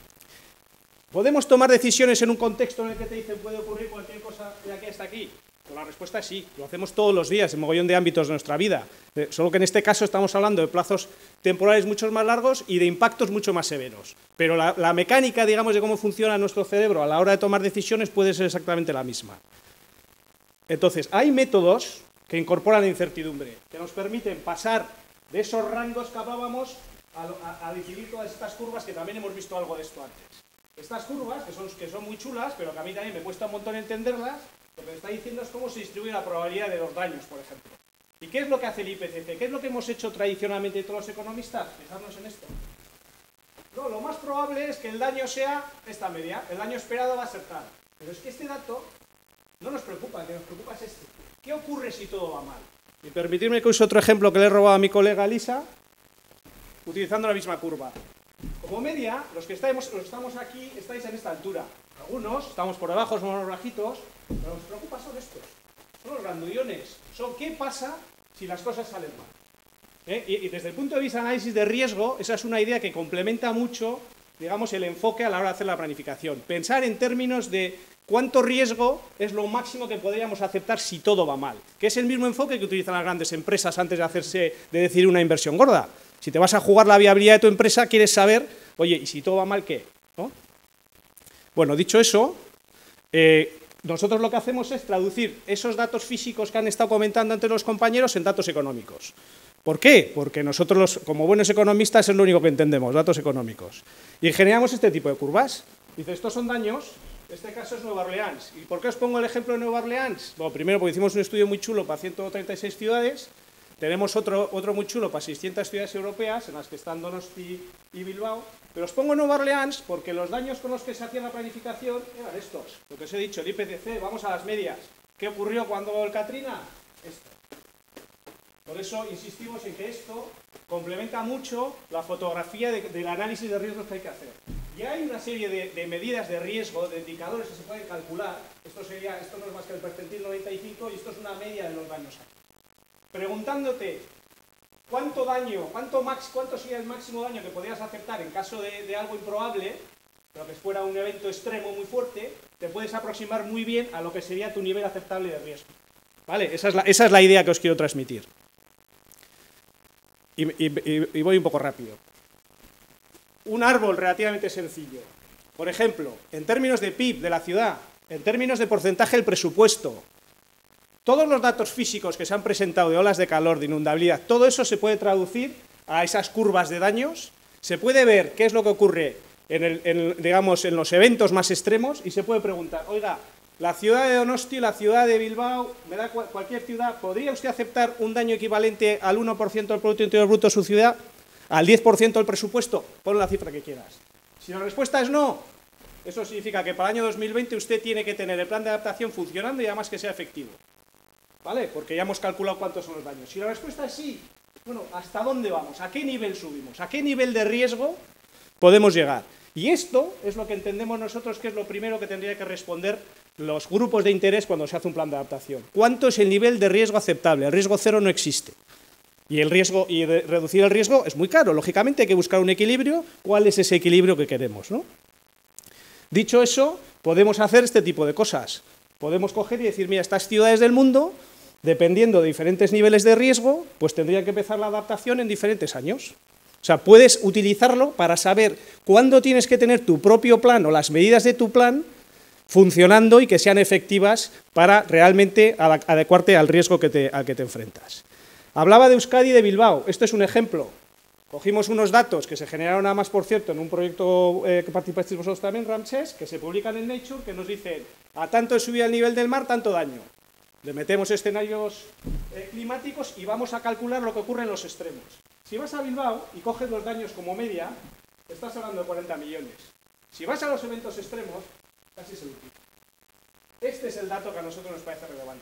¿podemos tomar decisiones en un contexto en el que te dicen puede ocurrir cualquier cosa de aquí hasta aquí? Pues la respuesta es sí, lo hacemos todos los días en mogollón de ámbitos de nuestra vida, eh, solo que en este caso estamos hablando de plazos temporales mucho más largos y de impactos mucho más severos. Pero la, la mecánica, digamos, de cómo funciona nuestro cerebro a la hora de tomar decisiones puede ser exactamente la misma. Entonces, hay métodos que incorporan la incertidumbre, que nos permiten pasar de esos rangos que hablábamos a, a, a decidir todas estas curvas, que también hemos visto algo de esto antes. Estas curvas, que son, que son muy chulas, pero que a mí también me cuesta un montón entenderlas, lo que me está diciendo es cómo se distribuye la probabilidad de los daños, por ejemplo. ¿Y qué es lo que hace el I P C C? ¿Qué es lo que hemos hecho tradicionalmente todos los economistas? Fijarnos en esto. No, lo más probable es que el daño sea esta media, el daño esperado va a ser tal. Pero es que este dato no nos preocupa, el que nos preocupa es este. ¿Qué ocurre si todo va mal? Y permitirme que use otro ejemplo que le he robado a mi colega Lisa, utilizando la misma curva. Como media, los que estamos, los que estamos aquí estáis en esta altura. Algunos estamos por debajo, somos los bajitos, pero lo que nos preocupa son estos. Son los grandullones. Son qué pasa si las cosas salen mal. ¿Eh? Y, y desde el punto de vista de análisis de riesgo, esa es una idea que complementa mucho, digamos, el enfoque a la hora de hacer la planificación. Pensar en términos de cuánto riesgo es lo máximo que podríamos aceptar si todo va mal. Que es el mismo enfoque que utilizan las grandes empresas antes de hacerse, de decidir una inversión gorda. Si te vas a jugar la viabilidad de tu empresa, quieres saber, oye, ¿y si todo va mal qué? ¿No? Bueno, dicho eso, eh, nosotros lo que hacemos es traducir esos datos físicos que han estado comentando antes los compañeros en datos económicos. ¿Por qué? Porque nosotros, los, como buenos economistas, es lo único que entendemos, datos económicos. Y generamos este tipo de curvas. Dice, estos son daños, este caso es Nueva Orleans. ¿Y por qué os pongo el ejemplo de Nueva Orleans? Bueno, primero porque hicimos un estudio muy chulo para ciento treinta y seis ciudades, tenemos otro, otro muy chulo para seiscientas ciudades europeas, en las que están Donosti y Bilbao, pero os pongo Nueva Orleans porque los daños con los que se hacía la planificación eran estos. Lo que os he dicho, el I P C C, vamos a las medias. ¿Qué ocurrió cuando el Katrina? Esto. Por eso insistimos en que esto complementa mucho la fotografía de, del análisis de riesgos que hay que hacer. Y hay una serie de, de medidas de riesgo, de indicadores que se pueden calcular. Esto, sería, esto no es más que el percentil noventa y cinco y esto es una media de los daños aquí. Preguntándote cuánto daño, cuánto, max, cuánto sería el máximo daño que podrías aceptar en caso de, de algo improbable, pero que fuera un evento extremo muy fuerte, te puedes aproximar muy bien a lo que sería tu nivel aceptable de riesgo. ¿Vale? Esa es la, esa es la idea que os quiero transmitir. Y, y, y voy un poco rápido. Un árbol relativamente sencillo. Por ejemplo, en términos de P I B de la ciudad, en términos de porcentaje del presupuesto, todos los datos físicos que se han presentado de olas de calor, de inundabilidad, todo eso se puede traducir a esas curvas de daños. Se puede ver qué es lo que ocurre en, el, en, digamos, en los eventos más extremos y se puede preguntar, oiga, la ciudad de Donosti, la ciudad de Bilbao, me da cual, cualquier ciudad, ¿podría usted aceptar un daño equivalente al uno por ciento del Producto Interior Bruto de su ciudad? ¿Al diez por ciento del presupuesto? Pon la cifra que quieras. Si la respuesta es no, eso significa que para el año dos mil veinte usted tiene que tener el plan de adaptación funcionando y además que sea efectivo. ¿Vale? Porque ya hemos calculado cuántos son los daños. Si la respuesta es sí, bueno, ¿hasta dónde vamos? ¿A qué nivel subimos? ¿A qué nivel de riesgo podemos llegar? Y esto es lo que entendemos nosotros que es lo primero que tendría que responder los grupos de interés cuando se hace un plan de adaptación. ¿Cuánto es el nivel de riesgo aceptable? El riesgo cero no existe. Y, el riesgo, y de reducir el riesgo es muy caro. Lógicamente hay que buscar un equilibrio. ¿Cuál es ese equilibrio que queremos, ¿no? Dicho eso, podemos hacer este tipo de cosas. Podemos coger y decir, mira, estas ciudades del mundo, dependiendo de diferentes niveles de riesgo, pues tendrían que empezar la adaptación en diferentes años. O sea, puedes utilizarlo para saber cuándo tienes que tener tu propio plan o las medidas de tu plan funcionando y que sean efectivas para realmente adecuarte al riesgo que te, al que te enfrentas. Hablaba de Euskadi y de Bilbao. Esto es un ejemplo. Cogimos unos datos que se generaron nada más, por cierto, en un proyecto eh, que participasteis vosotros también, Ramsés, que se publican en Nature, que nos dicen, a tanto de subida al nivel del mar, tanto daño. Le metemos escenarios eh, climáticos y vamos a calcular lo que ocurre en los extremos. Si vas a Bilbao y coges los daños como media, estás hablando de cuarenta millones. Si vas a los eventos extremos, casi se duplica. Este es el dato que a nosotros nos parece relevante.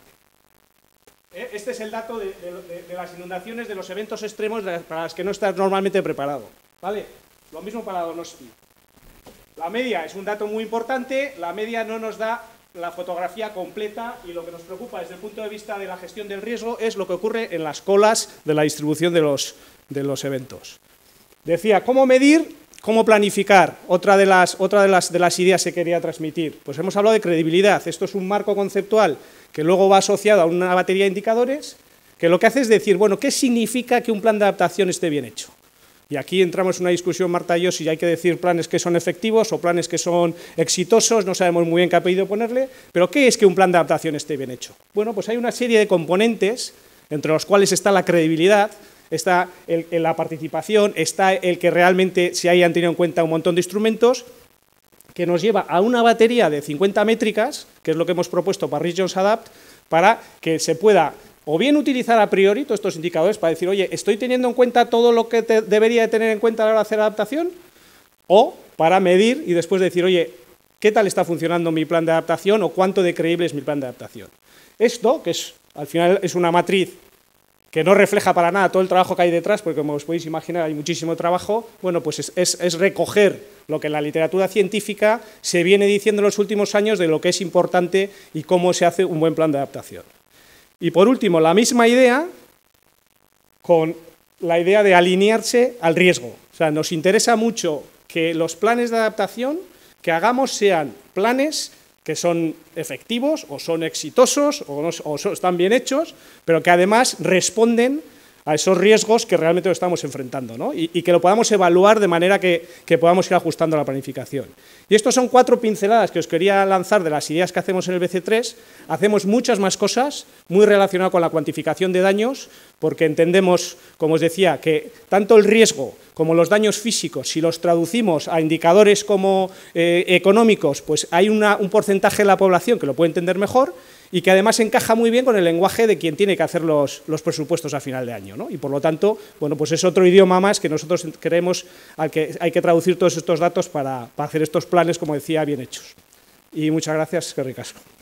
Este es el dato de, de, de las inundaciones, de los eventos extremos para los que no estás normalmente preparado, ¿vale? Lo mismo para Donosti. La media es un dato muy importante, la media no nos da la fotografía completa y lo que nos preocupa desde el punto de vista de la gestión del riesgo es lo que ocurre en las colas de la distribución de los, de los eventos. Decía, ¿cómo medir? ¿Cómo planificar? Otra, de las, otra de, las, de las ideas que quería transmitir. Pues hemos hablado de credibilidad. Esto es un marco conceptual que luego va asociado a una batería de indicadores, que lo que hace es decir, bueno, ¿qué significa que un plan de adaptación esté bien hecho? Y aquí entramos en una discusión, Marta y yo, si hay que decir planes que son efectivos o planes que son exitosos, no sabemos muy bien qué apellido ponerle, pero ¿qué es que un plan de adaptación esté bien hecho? Bueno, pues hay una serie de componentes, entre los cuales está la credibilidad, está el, el, la participación, está el que realmente se hayan tenido en cuenta un montón de instrumentos, que nos lleva a una batería de cincuenta métricas, que es lo que hemos propuesto para Regions Adapt, para que se pueda o bien utilizar a priori todos estos indicadores para decir, oye, ¿estoy teniendo en cuenta todo lo que te debería de tener en cuenta a la hora de hacer adaptación? O para medir y después decir, oye, ¿qué tal está funcionando mi plan de adaptación o cuánto de creíble es mi plan de adaptación? Esto, que es al final es una matriz que no refleja para nada todo el trabajo que hay detrás, porque como os podéis imaginar hay muchísimo trabajo, bueno, pues es, es, es recoger lo que en la literatura científica se viene diciendo en los últimos años de lo que es importante y cómo se hace un buen plan de adaptación. Y por último, la misma idea con la idea de alinearse al riesgo. O sea, nos interesa mucho que los planes de adaptación que hagamos sean planes que son efectivos o son exitosos o, no, o son, están bien hechos, pero que además responden a esos riesgos que realmente nos estamos enfrentando, ¿no? y, y que lo podamos evaluar de manera que, que podamos ir ajustando la planificación. Y estos son cuatro pinceladas que os quería lanzar de las ideas que hacemos en el B C tres. Hacemos muchas más cosas muy relacionadas con la cuantificación de daños, porque entendemos, como os decía, que tanto el riesgo como los daños físicos, si los traducimos a indicadores como eh, económicos, pues hay una, un porcentaje de la población que lo puede entender mejor y que además encaja muy bien con el lenguaje de quien tiene que hacer los, los presupuestos a final de año, ¿no? Y por lo tanto, bueno, pues es otro idioma más que nosotros creemos al que hay que traducir todos estos datos para, para hacer estos planes, como decía, bien hechos. Y muchas gracias, que ricasco.